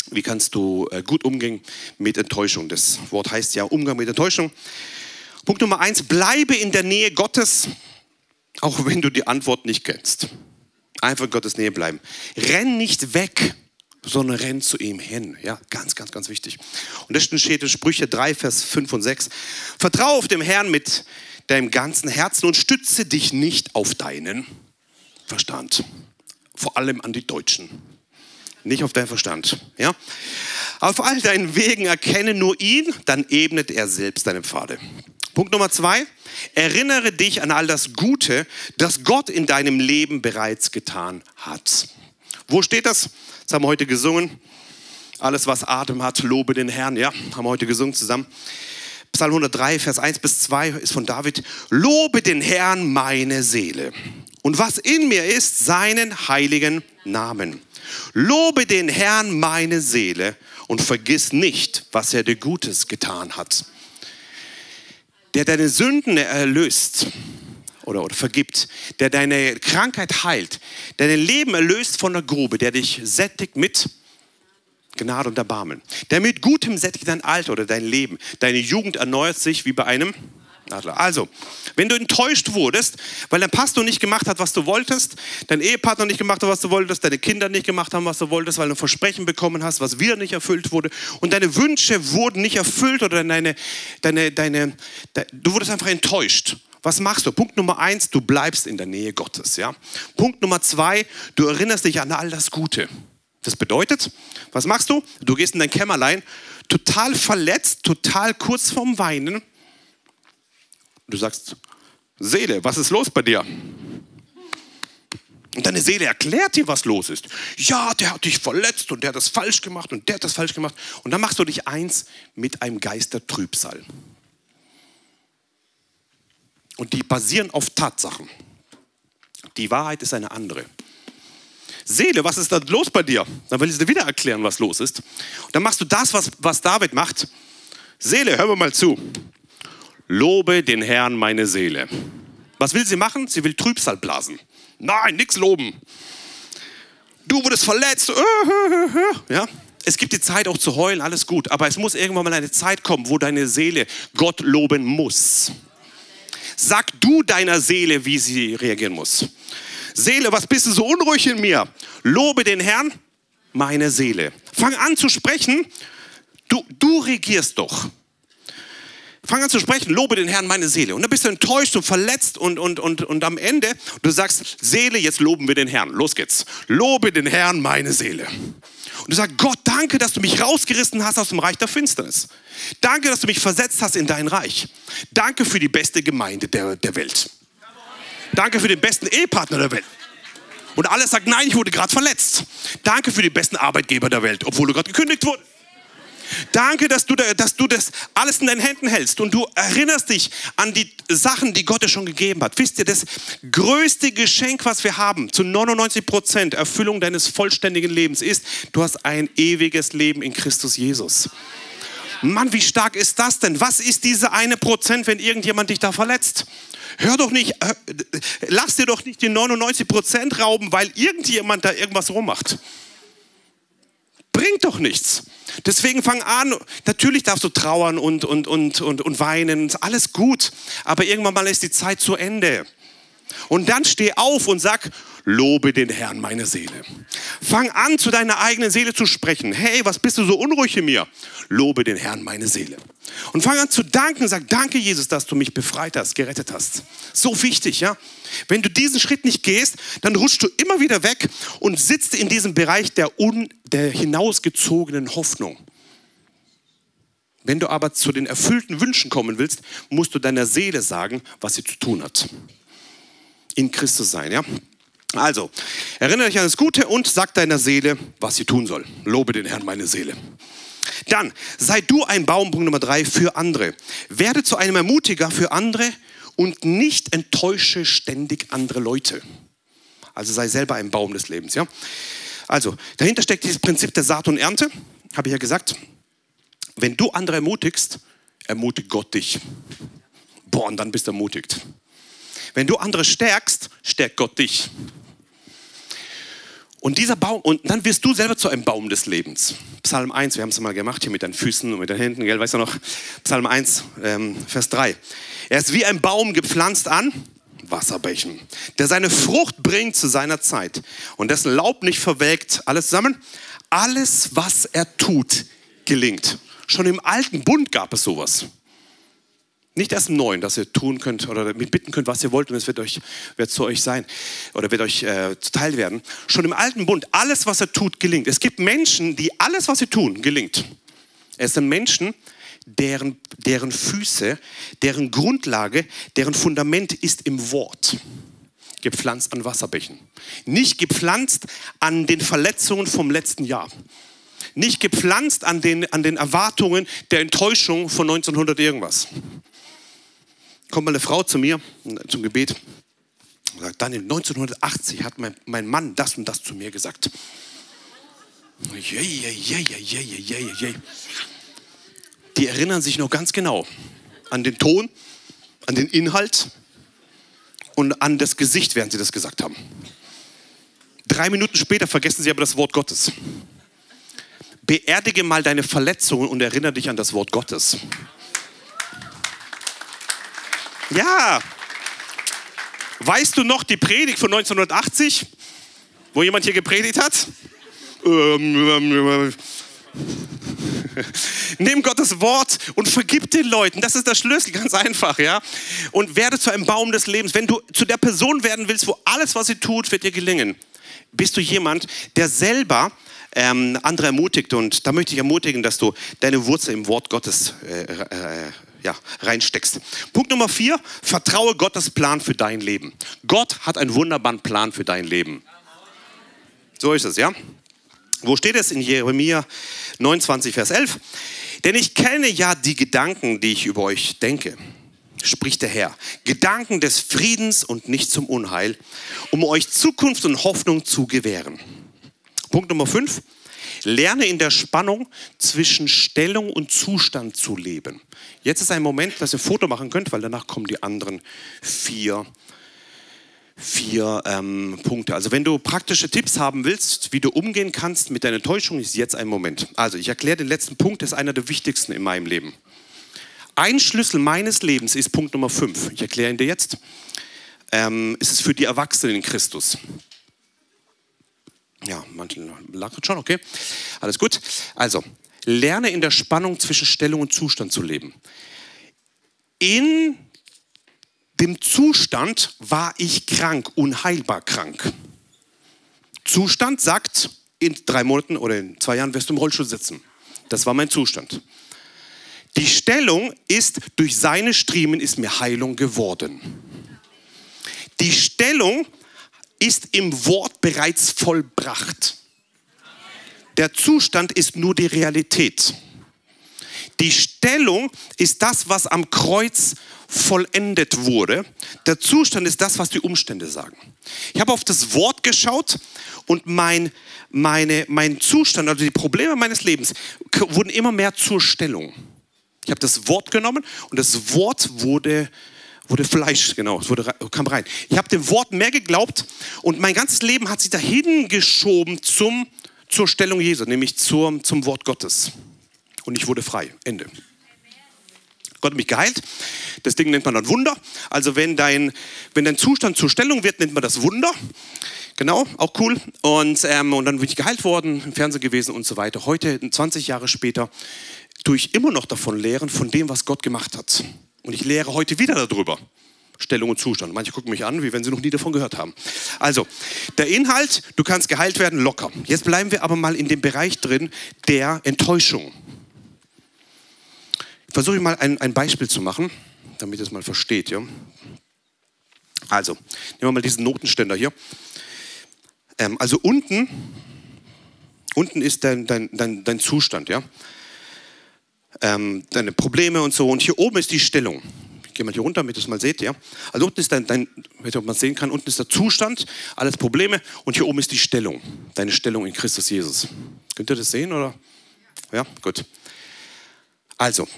Wie kannst du äh, gut umgehen mit Enttäuschung? Das Wort heißt ja Umgang mit Enttäuschung. Punkt Nummer eins, bleibe in der Nähe Gottes, auch wenn du die Antwort nicht kennst. Einfach in Gottes Nähe bleiben. Renn nicht weg, sondern renn zu ihm hin. Ja, ganz, ganz, ganz wichtig. Und das steht in Sprüche drei, Vers fünf und sechs. Vertraue auf den Herrn mit deinem ganzen Herzen und stütze dich nicht auf deinen Verstand. Vor allem an die Deutschen. Nicht auf deinen Verstand. Ja? Auf all deinen Wegen erkenne nur ihn, dann ebnet er selbst deine Pfade. Punkt Nummer zwei. Erinnere dich an all das Gute, das Gott in deinem Leben bereits getan hat. Wo steht das? Das haben wir heute gesungen. Alles, was Atem hat, lobe den Herrn. Ja, haben wir heute gesungen zusammen. Psalm hundertdrei, Vers eins bis zwei ist von David. Lobe den Herrn, meine Seele. Und was in mir ist, seinen heiligen Namen. Lobe den Herrn, meine Seele, und vergiss nicht, was er dir Gutes getan hat. Der deine Sünden erlöst oder, oder vergibt, der deine Krankheit heilt, der dein Leben erlöst von der Grube, der dich sättigt mit Gnade und Erbarmen, der mit Gutem sättigt dein Alter oder dein Leben. Deine Jugend erneuert sich wie bei einem Adler. Also, wenn du enttäuscht wurdest, weil dein Pastor nicht gemacht hat, was du wolltest, dein Ehepartner nicht gemacht hat, was du wolltest, deine Kinder nicht gemacht haben, was du wolltest, weil du ein Versprechen bekommen hast, was wieder nicht erfüllt wurde und deine Wünsche wurden nicht erfüllt oder deine, deine, deine, de, du wurdest einfach enttäuscht. Was machst du? Punkt Nummer eins, du bleibst in der Nähe Gottes. Ja? Punkt Nummer zwei, du erinnerst dich an all das Gute. Das bedeutet, was machst du? Du gehst in dein Kämmerlein, total verletzt, total kurz vorm Weinen. Du sagst, Seele, was ist los bei dir? Und deine Seele erklärt dir, was los ist. Ja, der hat dich verletzt und der hat das falsch gemacht und der hat das falsch gemacht. Und dann machst du dich eins mit einem Geist der Trübsal. Und die basieren auf Tatsachen. Die Wahrheit ist eine andere. Seele, was ist da los bei dir? Dann will ich dir wieder erklären, was los ist. Und dann machst du das, was, was David macht. Seele, hör mir mal zu. Lobe den Herrn, meine Seele. Was will sie machen? Sie will Trübsal blasen. Nein, nichts loben. Du wurdest verletzt. Ja? Es gibt die Zeit auch zu heulen, alles gut. Aber es muss irgendwann mal eine Zeit kommen, wo deine Seele Gott loben muss. Sag du deiner Seele, wie sie reagieren muss. Seele, was bist du so unruhig in mir? Lobe den Herrn, meine Seele. Fang an zu sprechen. Du, du regierst doch. Fang an zu sprechen, lobe den Herrn, meine Seele. Und dann bist du enttäuscht und verletzt und, und, und, und am Ende, du sagst, Seele, jetzt loben wir den Herrn. Los geht's. Lobe den Herrn, meine Seele. Und du sagst, Gott, danke, dass du mich rausgerissen hast aus dem Reich der Finsternis. Danke, dass du mich versetzt hast in dein Reich. Danke für die beste Gemeinde der, der Welt. Danke für den besten Ehepartner der Welt. Und alles sagt, nein, ich wurde gerade verletzt. Danke für den besten Arbeitgeber der Welt, obwohl du gerade gekündigt wurdest. Danke, dass du, dass du das alles in deinen Händen hältst und du erinnerst dich an die Sachen, die Gott dir schon gegeben hat. Wisst ihr, das größte Geschenk, was wir haben, zu neunundneunzig Prozent Erfüllung deines vollständigen Lebens ist, du hast ein ewiges Leben in Christus Jesus. Mann, wie stark ist das denn? Was ist diese eine Prozent, wenn irgendjemand dich da verletzt? Hör doch nicht, lass dir doch nicht die neunundneunzig Prozent rauben, weil irgendjemand da irgendwas rummacht. Bringt doch nichts. Deswegen fang an, natürlich darfst du trauern und, und, und, und, und weinen, alles gut, aber irgendwann mal ist die Zeit zu Ende. Und dann steh auf und sag, lobe den Herrn, meine Seele. Fang an, zu deiner eigenen Seele zu sprechen. Hey, was bist du so unruhig in mir? Lobe den Herrn, meine Seele. Und fang an zu danken, sag, danke Jesus, dass du mich befreit hast, gerettet hast. So wichtig, ja. Wenn du diesen Schritt nicht gehst, dann rutschst du immer wieder weg und sitzt in diesem Bereich der, un, der hinausgezogenen Hoffnung. Wenn du aber zu den erfüllten Wünschen kommen willst, musst du deiner Seele sagen, was sie zu tun hat. In Christus sein, ja. Also, erinnere dich an das Gute und sag deiner Seele, was sie tun soll. Lobe den Herrn, meine Seele. Dann, sei du ein Baum, Punkt Nummer drei, für andere. Werde zu einem Ermutiger für andere und nicht enttäusche ständig andere Leute. Also sei selber ein Baum des Lebens, ja. Also, dahinter steckt dieses Prinzip der Saat und Ernte, habe ich ja gesagt. Wenn du andere ermutigst, ermutigt Gott dich. Boah, und dann bist du ermutigt. Wenn du andere stärkst, stärkt Gott dich. Und dieser Baum, und dann wirst du selber zu einem Baum des Lebens. Psalm eins, wir haben es mal gemacht hier mit deinen Füßen und mit den Händen, gell, weißt du noch? Psalm eins, ähm, Vers drei. Er ist wie ein Baum gepflanzt an Wasserbächen, der seine Frucht bringt zu seiner Zeit und dessen Laub nicht verwelkt. Alles zusammen? Alles, was er tut, gelingt. Schon im alten Bund gab es sowas. Nicht erst im Neuen, dass ihr tun könnt oder bitten könnt, was ihr wollt, und es wird euch, wird zu euch sein oder wird euch äh, zuteil werden. Schon im alten Bund, alles, was er tut, gelingt. Es gibt Menschen, die alles, was sie tun, gelingt. Es sind Menschen, deren, deren Füße, deren Grundlage, deren Fundament ist im Wort. Gepflanzt an Wasserbächen. Nicht gepflanzt an den Verletzungen vom letzten Jahr. Nicht gepflanzt an den, an den Erwartungen der Enttäuschung von neunzehnhundert irgendwas. Kommt mal eine Frau zu mir zum Gebet und sagt, Daniel, neunzehnhundertachtzig hat mein, mein Mann das und das zu mir gesagt. Je, je, je, je, je, je, je. Die erinnern sich noch ganz genau an den Ton, an den Inhalt und an das Gesicht, während sie das gesagt haben. Drei Minuten später vergessen sie aber das Wort Gottes. Beerdige mal deine Verletzungen und erinnere dich an das Wort Gottes. Ja. Weißt du noch die Predigt von neunzehnhundertachtzig, wo jemand hier gepredigt hat? Ähm, ähm, ähm. Nimm Gottes Wort und vergib den Leuten. Das ist der Schlüssel, ganz einfach, ja. Und werde zu einem Baum des Lebens. Wenn du zu der Person werden willst, wo alles, was sie tut, wird dir gelingen, bist du jemand, der selber ähm, andere ermutigt. Und da möchte ich ermutigen, dass du deine Wurzel im Wort Gottes äh, äh, ja, reinsteckst. Punkt Nummer vier, vertraue Gottes Plan für dein Leben. Gott hat einen wunderbaren Plan für dein Leben. So ist es, ja. Wo steht es? In Jeremia neunundzwanzig, Vers elf. Denn ich kenne ja die Gedanken, die ich über euch denke, spricht der Herr. Gedanken des Friedens und nicht zum Unheil, um euch Zukunft und Hoffnung zu gewähren. Punkt Nummer fünf. Lerne in der Spannung zwischen Stellung und Zustand zu leben. Jetzt ist ein Moment, dass ihr ein Foto machen könnt, weil danach kommen die anderen vier Vier ähm, Punkte. Also wenn du praktische Tipps haben willst, wie du umgehen kannst mit deiner Enttäuschung, ist jetzt ein Moment. Also ich erkläre den letzten Punkt, das ist einer der wichtigsten in meinem Leben. Ein Schlüssel meines Lebens ist Punkt Nummer fünf. Ich erkläre ihn dir jetzt. Ähm, es ist für die Erwachsenen in Christus. Ja, manche lachen schon, okay. Alles gut. Also, lerne in der Spannung zwischen Stellung und Zustand zu leben. In dem Zustand war ich krank, unheilbar krank. Zustand sagt, in drei Monaten oder in zwei Jahren wirst du im Rollstuhl sitzen. Das war mein Zustand. Die Stellung ist, durch seine Striemen ist mir Heilung geworden. Die Stellung ist im Wort bereits vollbracht. Der Zustand ist nur die Realität. Die Stellung ist das, was am Kreuz vollendet wurde. Der Zustand ist das, was die Umstände sagen. Ich habe auf das Wort geschaut und mein, meine, mein Zustand, also die Probleme meines Lebens, wurden immer mehr zur Stellung. Ich habe das Wort genommen und das Wort wurde, wurde Fleisch, genau, es wurde, kam rein. Ich habe dem Wort mehr geglaubt und mein ganzes Leben hat sich dahin geschoben zum, zur Stellung Jesu, nämlich zur, zum Wort Gottes. Und ich wurde frei. Ende. Gott hat mich geheilt. Das Ding nennt man dann Wunder. Also wenn dein, wenn dein Zustand zur Stellung wird, nennt man das Wunder. Genau, auch cool. Und, ähm, und dann bin ich geheilt worden, im Fernsehen gewesen und so weiter. Heute, zwanzig Jahre später, tue ich immer noch davon lehren, von dem, was Gott gemacht hat. Und ich lehre heute wieder darüber. Stellung und Zustand. Manche gucken mich an, wie wenn sie noch nie davon gehört haben. Also, der Inhalt, du kannst geheilt werden, locker. Jetzt bleiben wir aber mal in dem Bereich drin der Enttäuschung. Versuche ich mal ein, ein Beispiel zu machen, damit ihr es mal versteht. Ja? Also, nehmen wir mal diesen Notenständer hier. Ähm, also unten, unten ist dein, dein, dein, dein Zustand, ja? Ähm, deine Probleme und so. Und hier oben ist die Stellung. Ich gehe mal hier runter, damit ihr es mal seht. Ja? Also unten ist dein, dein, wenn man es sehen kann, unten ist der Zustand, alles Probleme. Und hier oben ist die Stellung, deine Stellung in Christus Jesus. Könnt ihr das sehen, oder? Ja, gut. Also,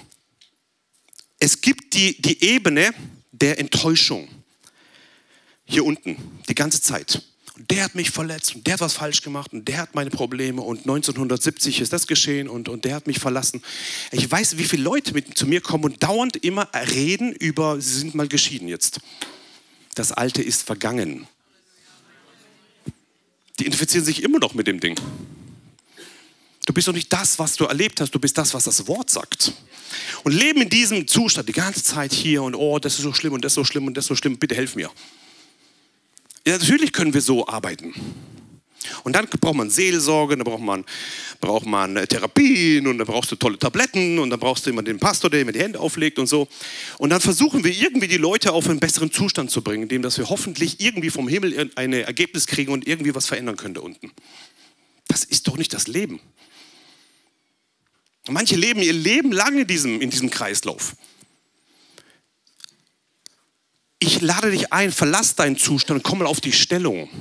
es gibt die, die Ebene der Enttäuschung. Hier unten, die ganze Zeit. Und Der hat mich verletzt und der hat was falsch gemacht und der hat meine Probleme und neunzehnhundertsiebzig ist das geschehen und, und der hat mich verlassen. Ich weiß, wie viele Leute mit zu mir kommen und dauernd immer reden über, sie sind mal geschieden jetzt. Das Alte ist vergangen. Die infizieren sich immer noch mit dem Ding. Du bist doch nicht das, was du erlebt hast, du bist das, was das Wort sagt. Und leben in diesem Zustand die ganze Zeit hier und oh, das ist so schlimm und das ist so schlimm und das ist so schlimm, bitte helf mir. Ja, natürlich können wir so arbeiten. Und dann braucht man Seelsorge, dann braucht man, braucht man Therapien und dann brauchst du tolle Tabletten und dann brauchst du immer den Pastor, der immer die Hände auflegt und so. Und dann versuchen wir irgendwie die Leute auf einen besseren Zustand zu bringen, indem dass wir hoffentlich irgendwie vom Himmel ein Ergebnis kriegen und irgendwie was verändern können da unten. Das ist doch nicht das Leben. Und manche leben ihr Leben lang in diesem, in diesem Kreislauf. Ich lade dich ein, verlass deinen Zustand und komm mal auf die Stellung.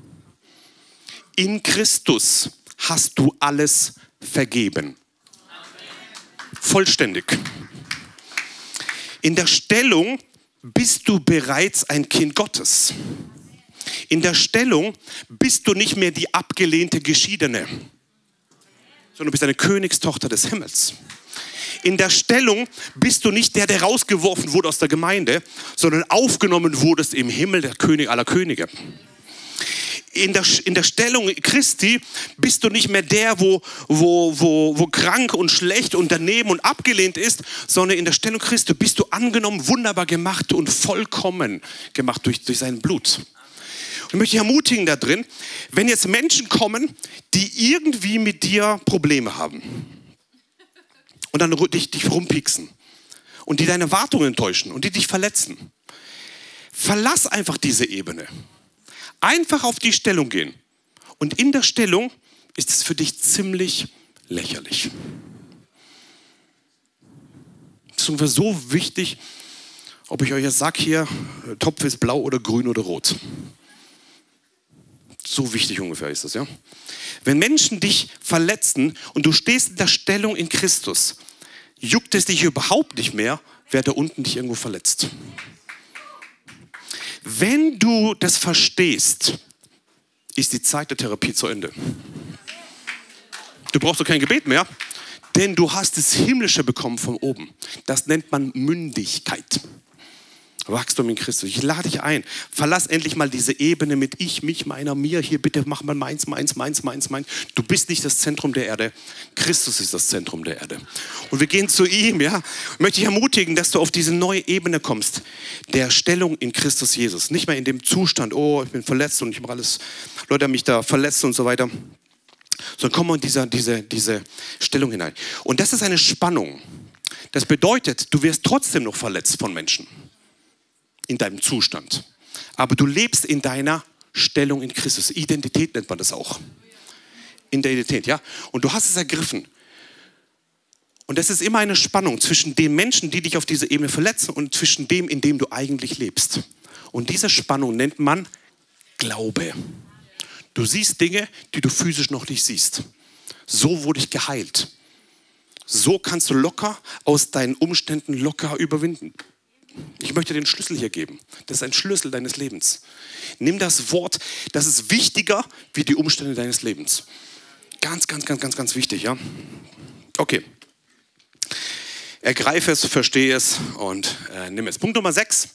In Christus hast du alles vergeben. Vollständig. In der Stellung bist du bereits ein Kind Gottes. In der Stellung bist du nicht mehr die abgelehnte Geschiedene, sondern du bist eine Königstochter des Himmels. In der Stellung bist du nicht der, der rausgeworfen wurde aus der Gemeinde, sondern aufgenommen wurdest im Himmel, der König aller Könige. In der, in der Stellung Christi bist du nicht mehr der, wo, wo, wo, wo krank und schlecht und daneben und abgelehnt ist, sondern in der Stellung Christi bist du angenommen, wunderbar gemacht und vollkommen gemacht durch, durch sein Blut. Und ich möchte dich ermutigen da drin, wenn jetzt Menschen kommen, die irgendwie mit dir Probleme haben und dann dich, dich rumpieksen und die deine Erwartungen enttäuschen und die dich verletzen, verlass einfach diese Ebene. Einfach auf die Stellung gehen. Und in der Stellung ist es für dich ziemlich lächerlich. Es ist ungefähr so wichtig, ob ich euch jetzt sage hier, Topf ist blau oder grün oder rot. So wichtig ungefähr ist das, ja. Wenn Menschen dich verletzen und du stehst in der Stellung in Christus, juckt es dich überhaupt nicht mehr, wer da unten dich irgendwo verletzt. Wenn du das verstehst, ist die Zeit der Therapie zu Ende. Du brauchst doch kein Gebet mehr, denn du hast das Himmlische bekommen von oben. Das nennt man Mündigkeit. Wachstum in Christus. Ich lade dich ein. Verlass endlich mal diese Ebene mit ich, mich, meiner, mir. Hier bitte mach mal meins, meins, meins, meins, meins. Du bist nicht das Zentrum der Erde. Christus ist das Zentrum der Erde. Und wir gehen zu ihm, ja. Ich möchte dich ermutigen, dass du auf diese neue Ebene kommst. Der Stellung in Christus Jesus. Nicht mehr in dem Zustand, oh, ich bin verletzt und ich mache alles, Leute haben mich da verletzt und so weiter. Sondern komm in diese, diese, diese Stellung hinein. Und das ist eine Spannung. Das bedeutet, du wirst trotzdem noch verletzt von Menschen. In deinem Zustand. Aber du lebst in deiner Stellung in Christus. Identität nennt man das auch. In der Identität, ja. Und du hast es ergriffen. Und das ist immer eine Spannung zwischen den Menschen, die dich auf dieser Ebene verletzen und zwischen dem, in dem du eigentlich lebst. Und diese Spannung nennt man Glaube. Du siehst Dinge, die du physisch noch nicht siehst. So wurde ich geheilt. So kannst du locker aus deinen Umständen locker überwinden. Ich möchte den Schlüssel hier geben. Das ist ein Schlüssel deines Lebens. Nimm das Wort, das ist wichtiger wie die Umstände deines Lebens. Ganz, ganz, ganz, ganz, ganz wichtig, ja. Okay. Ergreife es, verstehe es und äh, nimm es. Punkt Nummer sechs.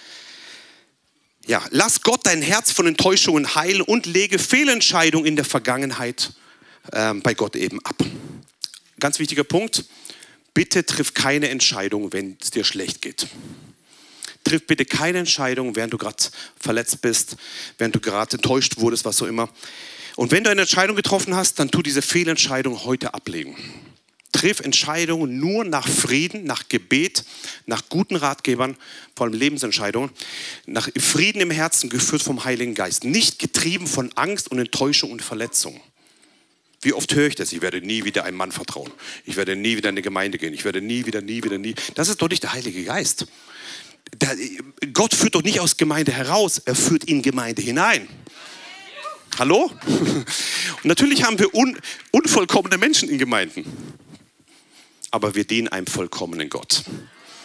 Ja, lass Gott dein Herz von Enttäuschungen heilen und lege Fehlentscheidungen in der Vergangenheit äh, bei Gott eben ab. Ganz wichtiger Punkt. Bitte triff keine Entscheidung, wenn es dir schlecht geht. Triff bitte keine Entscheidung, während du gerade verletzt bist, während du gerade enttäuscht wurdest, was auch immer. Und wenn du eine Entscheidung getroffen hast, dann tu diese Fehlentscheidung heute ablegen. Triff Entscheidungen nur nach Frieden, nach Gebet, nach guten Ratgebern, vor allem Lebensentscheidungen, nach Frieden im Herzen, geführt vom Heiligen Geist. Nicht getrieben von Angst und Enttäuschung und Verletzung. Wie oft höre ich das? Ich werde nie wieder einem Mann vertrauen. Ich werde nie wieder in eine Gemeinde gehen. Ich werde nie wieder, nie wieder, nie. Das ist doch nicht der Heilige Geist. Der, Gott führt doch nicht aus Gemeinde heraus, er führt in Gemeinde hinein. Hallo? Und natürlich haben wir un, unvollkommene Menschen in Gemeinden. Aber wir dienen einem vollkommenen Gott.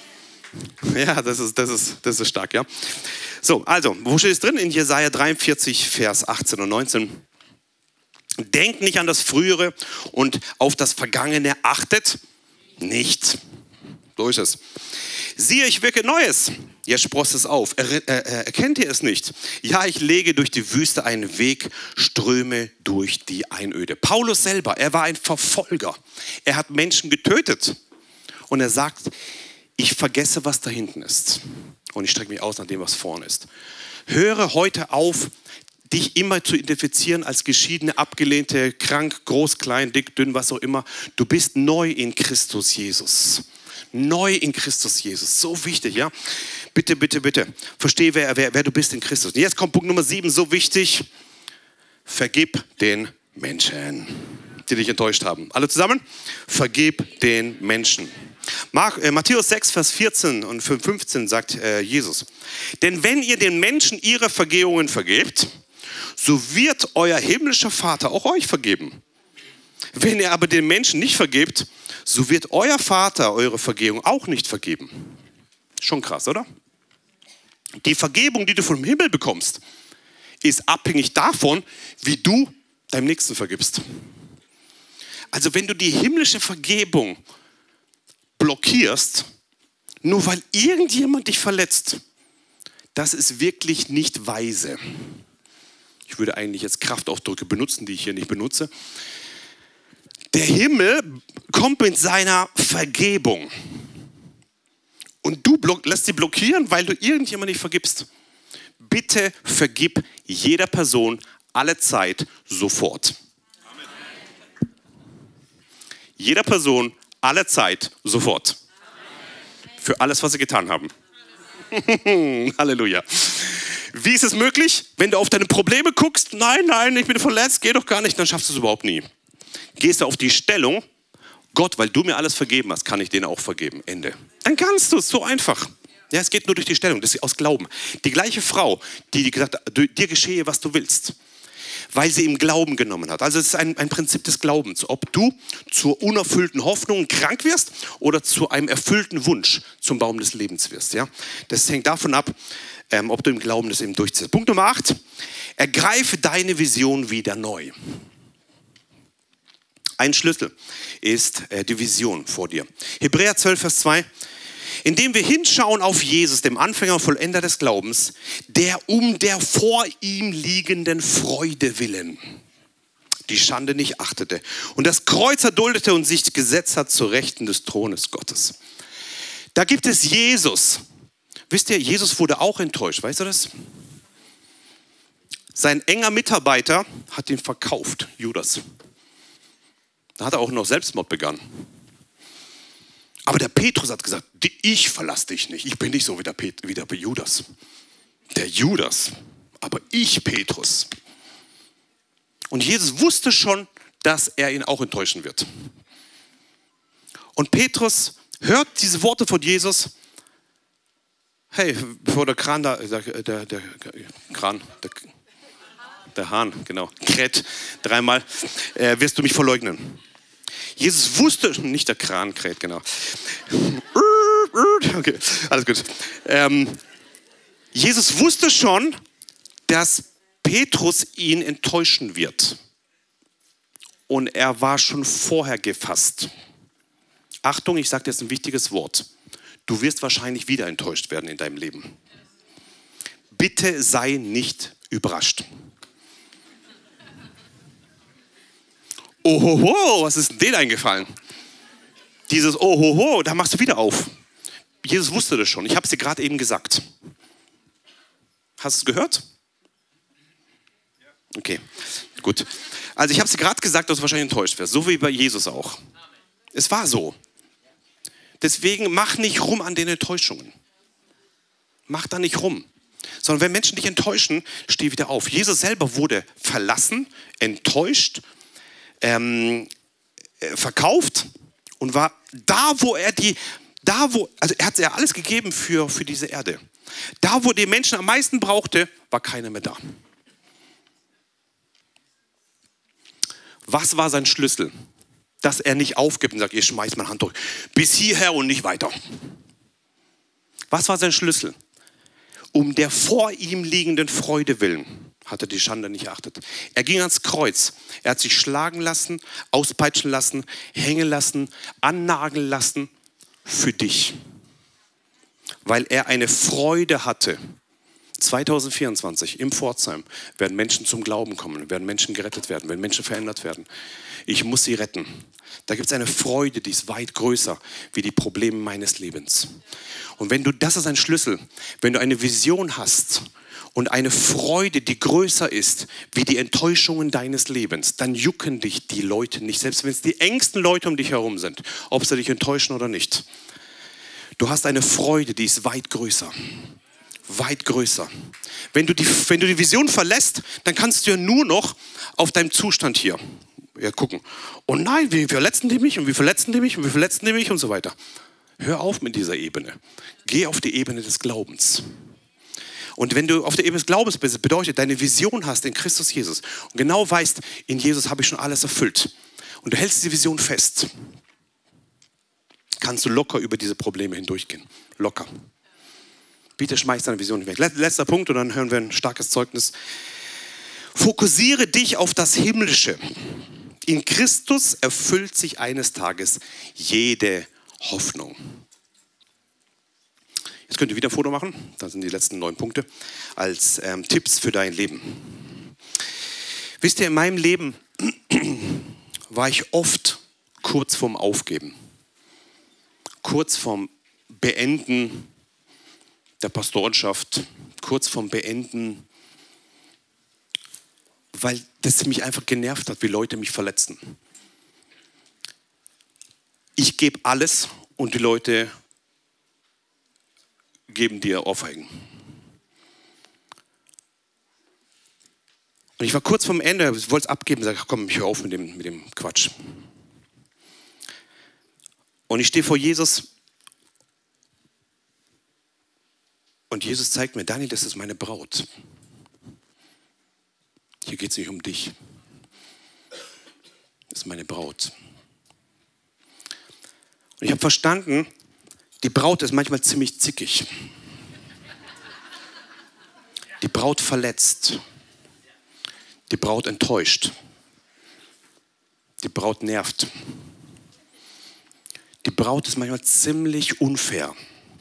Ja, das ist, das ist, das ist stark, ja. So, also, wo steht es drin? In Jesaja dreiundvierzig, Vers achtzehn und neunzehn. Denkt nicht an das Frühere und auf das Vergangene achtet nicht. So ist es. Siehe, ich wirke Neues. Jetzt sproßt es auf. Er, äh, erkennt ihr es nicht? Ja, ich lege durch die Wüste einen Weg, Ströme durch die Einöde. Paulus selber, er war ein Verfolger. Er hat Menschen getötet. Und er sagt, ich vergesse, was da hinten ist. Und ich strecke mich aus nach dem, was vorne ist. Höre heute auf, dich immer zu identifizieren als geschiedene, abgelehnte, krank, groß, klein, dick, dünn, was auch immer. Du bist neu in Christus Jesus. Neu in Christus Jesus. So wichtig, ja? Bitte, bitte, bitte. Verstehe, wer, wer, wer du bist in Christus. Und jetzt kommt Punkt Nummer sieben, so wichtig. Vergib den Menschen, die dich enttäuscht haben. Alle zusammen? Vergib den Menschen. Mark, äh, Matthäus sechs, Vers vierzehn und fünfzehn sagt äh, Jesus. Denn wenn ihr den Menschen ihre Vergehungen vergebt, so wird euer himmlischer Vater auch euch vergeben. Wenn ihr aber den Menschen nicht vergebt, so wird euer Vater eure Vergehung auch nicht vergeben. Schon krass, oder? Die Vergebung, die du vom Himmel bekommst, ist abhängig davon, wie du deinem Nächsten vergibst. Also wenn du die himmlische Vergebung blockierst, nur weil irgendjemand dich verletzt, das ist wirklich nicht weise. Ich würde eigentlich jetzt Kraftausdrücke benutzen, die ich hier nicht benutze. Der Himmel kommt mit seiner Vergebung. Und du lässt sie blockieren, weil du irgendjemand nicht vergibst. Bitte vergib jeder Person alle Zeit sofort. Amen. Jeder Person alle Zeit sofort. Amen. Für alles, was sie getan haben. Halleluja. Wie ist es möglich? Wenn du auf deine Probleme guckst, nein, nein, ich bin verletzt, geh doch gar nicht, dann schaffst du es überhaupt nie. Gehst du auf die Stellung, Gott, weil du mir alles vergeben hast, kann ich denen auch vergeben. Ende. Dann kannst du es, so einfach. Ja, es geht nur durch die Stellung, das ist aus Glauben. Die gleiche Frau, die gesagt hat, dir geschehe, was du willst, weil sie im Glauben genommen hat. Also es ist ein, ein Prinzip des Glaubens, ob du zur unerfüllten Hoffnung krank wirst oder zu einem erfüllten Wunsch zum Baum des Lebens wirst. Ja? Das hängt davon ab, ähm, ob du im Glauben das eben durchziehst. Punkt Nummer acht, ergreife deine Vision wieder neu. Ein Schlüssel ist äh, die Vision vor dir. Hebräer zwölf, Vers zwei. Indem wir hinschauen auf Jesus, dem Anfänger und Vollender des Glaubens, der um der vor ihm liegenden Freude willen die Schande nicht achtete und das Kreuz erduldete und sich gesetzt hat zur Rechten des Thrones Gottes. Da gibt es Jesus. Wisst ihr, Jesus wurde auch enttäuscht, weißt du das? Sein enger Mitarbeiter hat ihn verkauft, Judas. Da hat er auch noch Selbstmord begangen. Aber der Petrus hat gesagt, ich verlasse dich nicht. Ich bin nicht so wie der, Pet- wie der Judas. Der Judas. Aber ich, Petrus. Und Jesus wusste schon, dass er ihn auch enttäuschen wird. Und Petrus hört diese Worte von Jesus. Hey, bevor der Kran da, der, der, der Kran, der, der Hahn, genau, kräht dreimal, äh, wirst du mich verleugnen. Jesus wusste, nicht der Kran kräht, genau. Okay, alles gut. Ähm, Jesus wusste schon, dass Petrus ihn enttäuschen wird. Und er war schon vorher gefasst. Achtung, ich sage dir jetzt ein wichtiges Wort. Du wirst wahrscheinlich wieder enttäuscht werden in deinem Leben. Bitte sei nicht überrascht. Ohoho, was ist denn denen eingefallen? Dieses Ohoho, da machst du wieder auf. Jesus wusste das schon. Ich habe es dir gerade eben gesagt. Hast du es gehört? Okay, gut. Also ich habe es dir gerade gesagt, dass du wahrscheinlich enttäuscht wirst. So wie bei Jesus auch. Es war so. Deswegen mach nicht rum an den Enttäuschungen. Mach da nicht rum. Sondern wenn Menschen dich enttäuschen, steh wieder auf. Jesus selber wurde verlassen, enttäuscht, ähm, verkauft und war da, wo er die, da wo, also er hat ja alles gegeben für, für diese Erde. Da, wo die Menschen am meisten brauchte, war keiner mehr da. Was war sein Schlüssel? Dass er nicht aufgibt und sagt, ihr schmeißt mein Handtuch bis hierher und nicht weiter. Was war sein Schlüssel? Um der vor ihm liegenden Freude willen hat er die Schande nicht erachtet. Er ging ans Kreuz. Er hat sich schlagen lassen, auspeitschen lassen, hängen lassen, annageln lassen für dich. Weil er eine Freude hatte. zwanzig vierundzwanzig im Pforzheim werden Menschen zum Glauben kommen, werden Menschen gerettet werden, werden Menschen verändert werden. Ich muss sie retten. Da gibt es eine Freude, die ist weit größer wie die Probleme meines Lebens. Und wenn du, das ist ein Schlüssel, wenn du eine Vision hast und eine Freude, die größer ist wie die Enttäuschungen deines Lebens, dann jucken dich die Leute nicht, selbst wenn es die engsten Leute um dich herum sind, ob sie dich enttäuschen oder nicht. Du hast eine Freude, die ist weit größer. Weit größer. Wenn du, die, wenn du die Vision verlässt, dann kannst du ja nur noch auf deinem Zustand hier ja, gucken. Oh nein, wie verletzen die mich und wie verletzen die mich und wie verletzen die mich und so weiter. Hör auf mit dieser Ebene. Geh auf die Ebene des Glaubens. Und wenn du auf der Ebene des Glaubens bist, bedeutet, deine Vision hast in Christus Jesus und genau weißt, in Jesus habe ich schon alles erfüllt und du hältst die Vision fest, kannst du locker über diese Probleme hindurchgehen. Locker. Bitte schmeiß deine Vision nicht weg. Letzter Punkt und dann hören wir ein starkes Zeugnis. Fokussiere dich auf das Himmlische. In Christus erfüllt sich eines Tages jede Hoffnung. Jetzt könnt ihr wieder ein Foto machen. Das sind die letzten neun Punkte als ähm, Tipps für dein Leben. Wisst ihr, in meinem Leben war ich oft kurz vorm Aufgeben. Kurz vorm Beenden der Pastorenschaft, kurz vorm Beenden, weil das mich einfach genervt hat, wie Leute mich verletzen. Ich gebe alles und die Leute geben dir Ohrfeigen. Und ich war kurz vorm Ende, ich wollte es abgeben, sage, komm, ich höre auf mit dem, mit dem Quatsch. Und ich stehe vor Jesus und Jesus zeigt mir, Daniel, das ist meine Braut. Hier geht es nicht um dich. Das ist meine Braut. Und ich habe verstanden, die Braut ist manchmal ziemlich zickig. Die Braut verletzt. Die Braut enttäuscht. Die Braut nervt. Die Braut ist manchmal ziemlich unfair.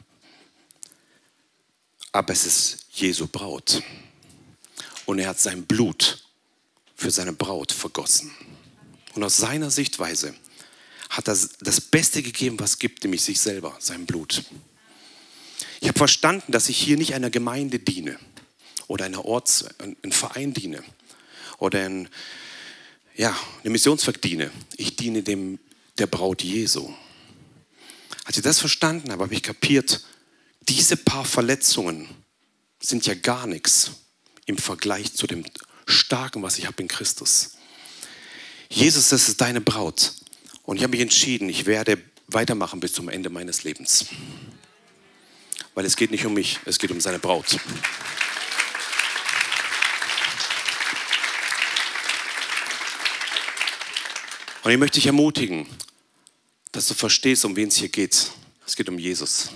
Aber es ist Jesu Braut. Und er hat sein Blut für seine Braut vergossen. Und aus seiner Sichtweise hat er das Beste gegeben, was es gibt, nämlich sich selber, sein Blut. Ich habe verstanden, dass ich hier nicht einer Gemeinde diene oder einer Orts-, einem Verein diene oder ein, ja, einem Missionswerk diene. Ich diene dem, der Braut Jesu. Als ich das verstanden habe, habe ich kapiert, diese paar Verletzungen sind ja gar nichts im Vergleich zu dem Starken, was ich habe in Christus. Jesus, das ist deine Braut. Und ich habe mich entschieden, ich werde weitermachen bis zum Ende meines Lebens. Weil es geht nicht um mich, es geht um seine Braut. Und ich möchte dich ermutigen, dass du verstehst, um wen es hier geht. Es geht um Jesus.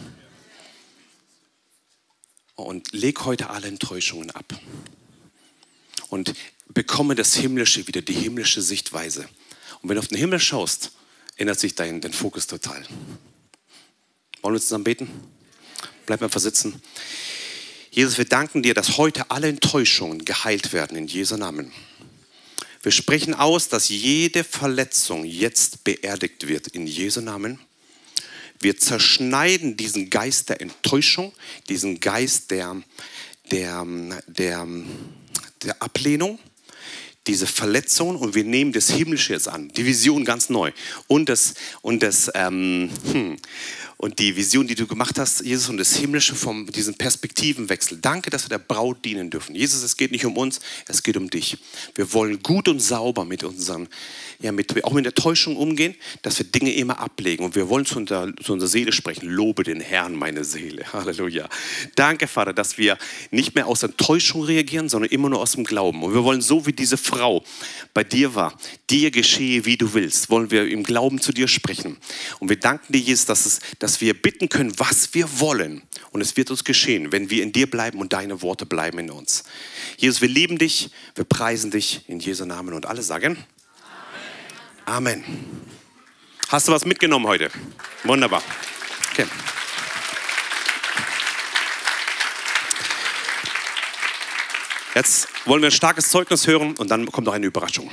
Und leg heute alle Enttäuschungen ab. Und bekomme das Himmlische wieder, die himmlische Sichtweise. Und wenn du auf den Himmel schaust, ändert sich dein, dein Fokus total. Wollen wir zusammen beten? Bleib einfach sitzen. Jesus, wir danken dir, dass heute alle Enttäuschungen geheilt werden in Jesu Namen. Wir sprechen aus, dass jede Verletzung jetzt beerdigt wird in Jesu Namen. Wir zerschneiden diesen Geist der Enttäuschung, diesen Geist der, der, der, der Ablehnung, diese Verletzung und wir nehmen das Himmlische jetzt an, die Vision ganz neu und, das, und, das, ähm, hm, und die Vision, die du gemacht hast, Jesus, und das Himmlische von diesem Perspektivenwechsel. Danke, dass wir der Braut dienen dürfen. Jesus, es geht nicht um uns, es geht um dich. Wir wollen gut und sauber mit unseren, ja, mit, auch mit der Täuschung umgehen, dass wir Dinge immer ablegen und wir wollen zu, unser, zu unserer Seele sprechen. Lobe den Herrn, meine Seele. Halleluja. Danke, Vater, dass wir nicht mehr aus der Täuschung reagieren, sondern immer nur aus dem Glauben. Und wir wollen so wie diese Frau bei dir war, dir geschehe, wie du willst, wollen wir im Glauben zu dir sprechen. Und wir danken dir, Jesus, dass, es, dass wir bitten können, was wir wollen. Und es wird uns geschehen, wenn wir in dir bleiben und deine Worte bleiben in uns. Jesus, wir lieben dich, wir preisen dich in Jesu Namen und alle sagen Amen. Amen. Hast du was mitgenommen heute? Wunderbar. Okay. Jetzt wollen wir ein starkes Zeugnis hören und dann kommt noch eine Überraschung.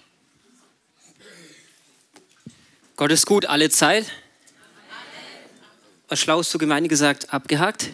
Gott ist gut, alle Zeit. Was Schlaues zur Gemeinde gesagt, abgehakt.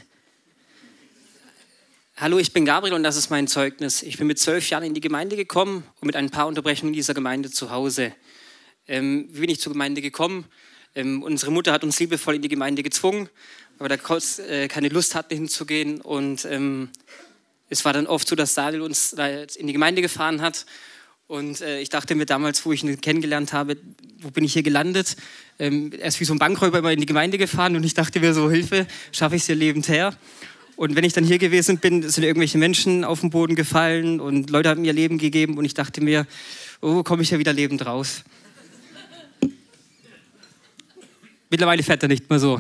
Hallo, ich bin Gabriel und das ist mein Zeugnis. Ich bin mit zwölf Jahren in die Gemeinde gekommen und mit ein paar Unterbrechungen in dieser Gemeinde zu Hause. Ähm, wie bin ich zur Gemeinde gekommen? Ähm, unsere Mutter hat uns liebevoll in die Gemeinde gezwungen, weil wir da kurz, äh, keine Lust hatten hinzugehen. Und ähm, es war dann oft so, dass Daniel uns da in die Gemeinde gefahren hat. Und äh, ich dachte mir damals, wo ich ihn kennengelernt habe, wo bin ich hier gelandet? Ähm, er ist wie so ein Bankräuber immer in die Gemeinde gefahren und ich dachte mir so, Hilfe, schaffe ich es hier lebend her? Und wenn ich dann hier gewesen bin, sind irgendwelche Menschen auf den Boden gefallen und Leute haben mir Leben gegeben und ich dachte mir, oh, komme ich ja wieder lebend raus? Mittlerweile fährt er nicht mehr so.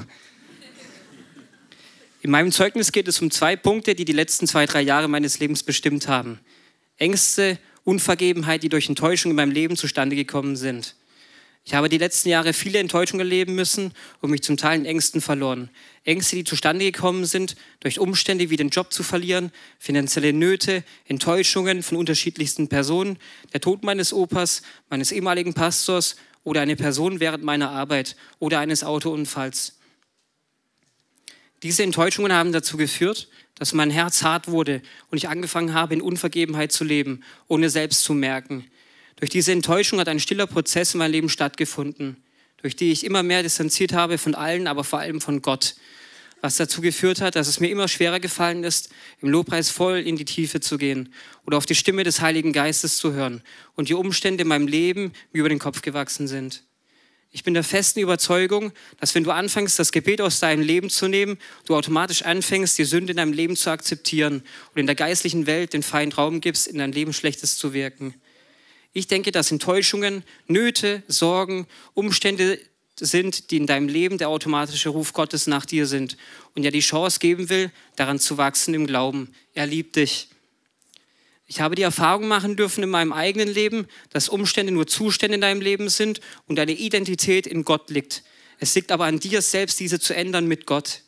In meinem Zeugnis geht es um zwei Punkte, die die letzten zwei, drei Jahre meines Lebens bestimmt haben. Ängste, Unvergebenheit, die durch Enttäuschung in meinem Leben zustande gekommen sind. Ich habe die letzten Jahre viele Enttäuschungen erleben müssen und mich zum Teil in Ängsten verloren. Ängste, die zustande gekommen sind durch Umstände wie den Job zu verlieren, finanzielle Nöte, Enttäuschungen von unterschiedlichsten Personen, der Tod meines Opas, meines ehemaligen Pastors oder eine Person während meiner Arbeit oder eines Autounfalls. Diese Enttäuschungen haben dazu geführt, dass mein Herz hart wurde und ich angefangen habe, in Unvergebenheit zu leben, ohne selbst zu merken. Durch diese Enttäuschung hat ein stiller Prozess in meinem Leben stattgefunden, durch die ich immer mehr distanziert habe von allen, aber vor allem von Gott. Was dazu geführt hat, dass es mir immer schwerer gefallen ist, im Lobpreis voll in die Tiefe zu gehen oder auf die Stimme des Heiligen Geistes zu hören und die Umstände in meinem Leben mir über den Kopf gewachsen sind. Ich bin der festen Überzeugung, dass wenn du anfängst, das Gebet aus deinem Leben zu nehmen, du automatisch anfängst, die Sünde in deinem Leben zu akzeptieren und in der geistlichen Welt den Feind Raum gibst, in dein Leben Schlechtes zu wirken. Ich denke, dass Enttäuschungen, Nöte, Sorgen, Umstände sind, die in deinem Leben der automatische Ruf Gottes nach dir sind und dir die Chance geben will, daran zu wachsen im Glauben. Er liebt dich. Ich habe die Erfahrung machen dürfen in meinem eigenen Leben, dass Umstände nur Zustände in deinem Leben sind und deine Identität in Gott liegt. Es liegt aber an dir selbst, diese zu ändern mit Gott.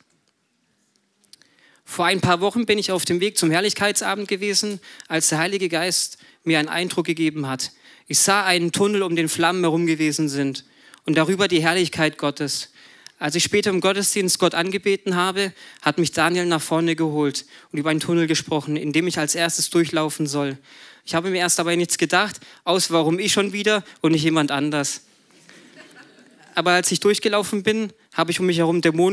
Vor ein paar Wochen bin ich auf dem Weg zum Herrlichkeitsabend gewesen, als der Heilige Geist mir einen Eindruck gegeben hat. Ich sah einen Tunnel, um den Flammen herum gewesen sind und darüber die Herrlichkeit Gottes. Als ich später im Gottesdienst Gott angebeten habe, hat mich Daniel nach vorne geholt und über einen Tunnel gesprochen, in dem ich als erstes durchlaufen soll. Ich habe mir erst dabei nichts gedacht, aus warum ich schon wieder und nicht jemand anders. Aber als ich durchgelaufen bin, habe ich um mich herum Dämonen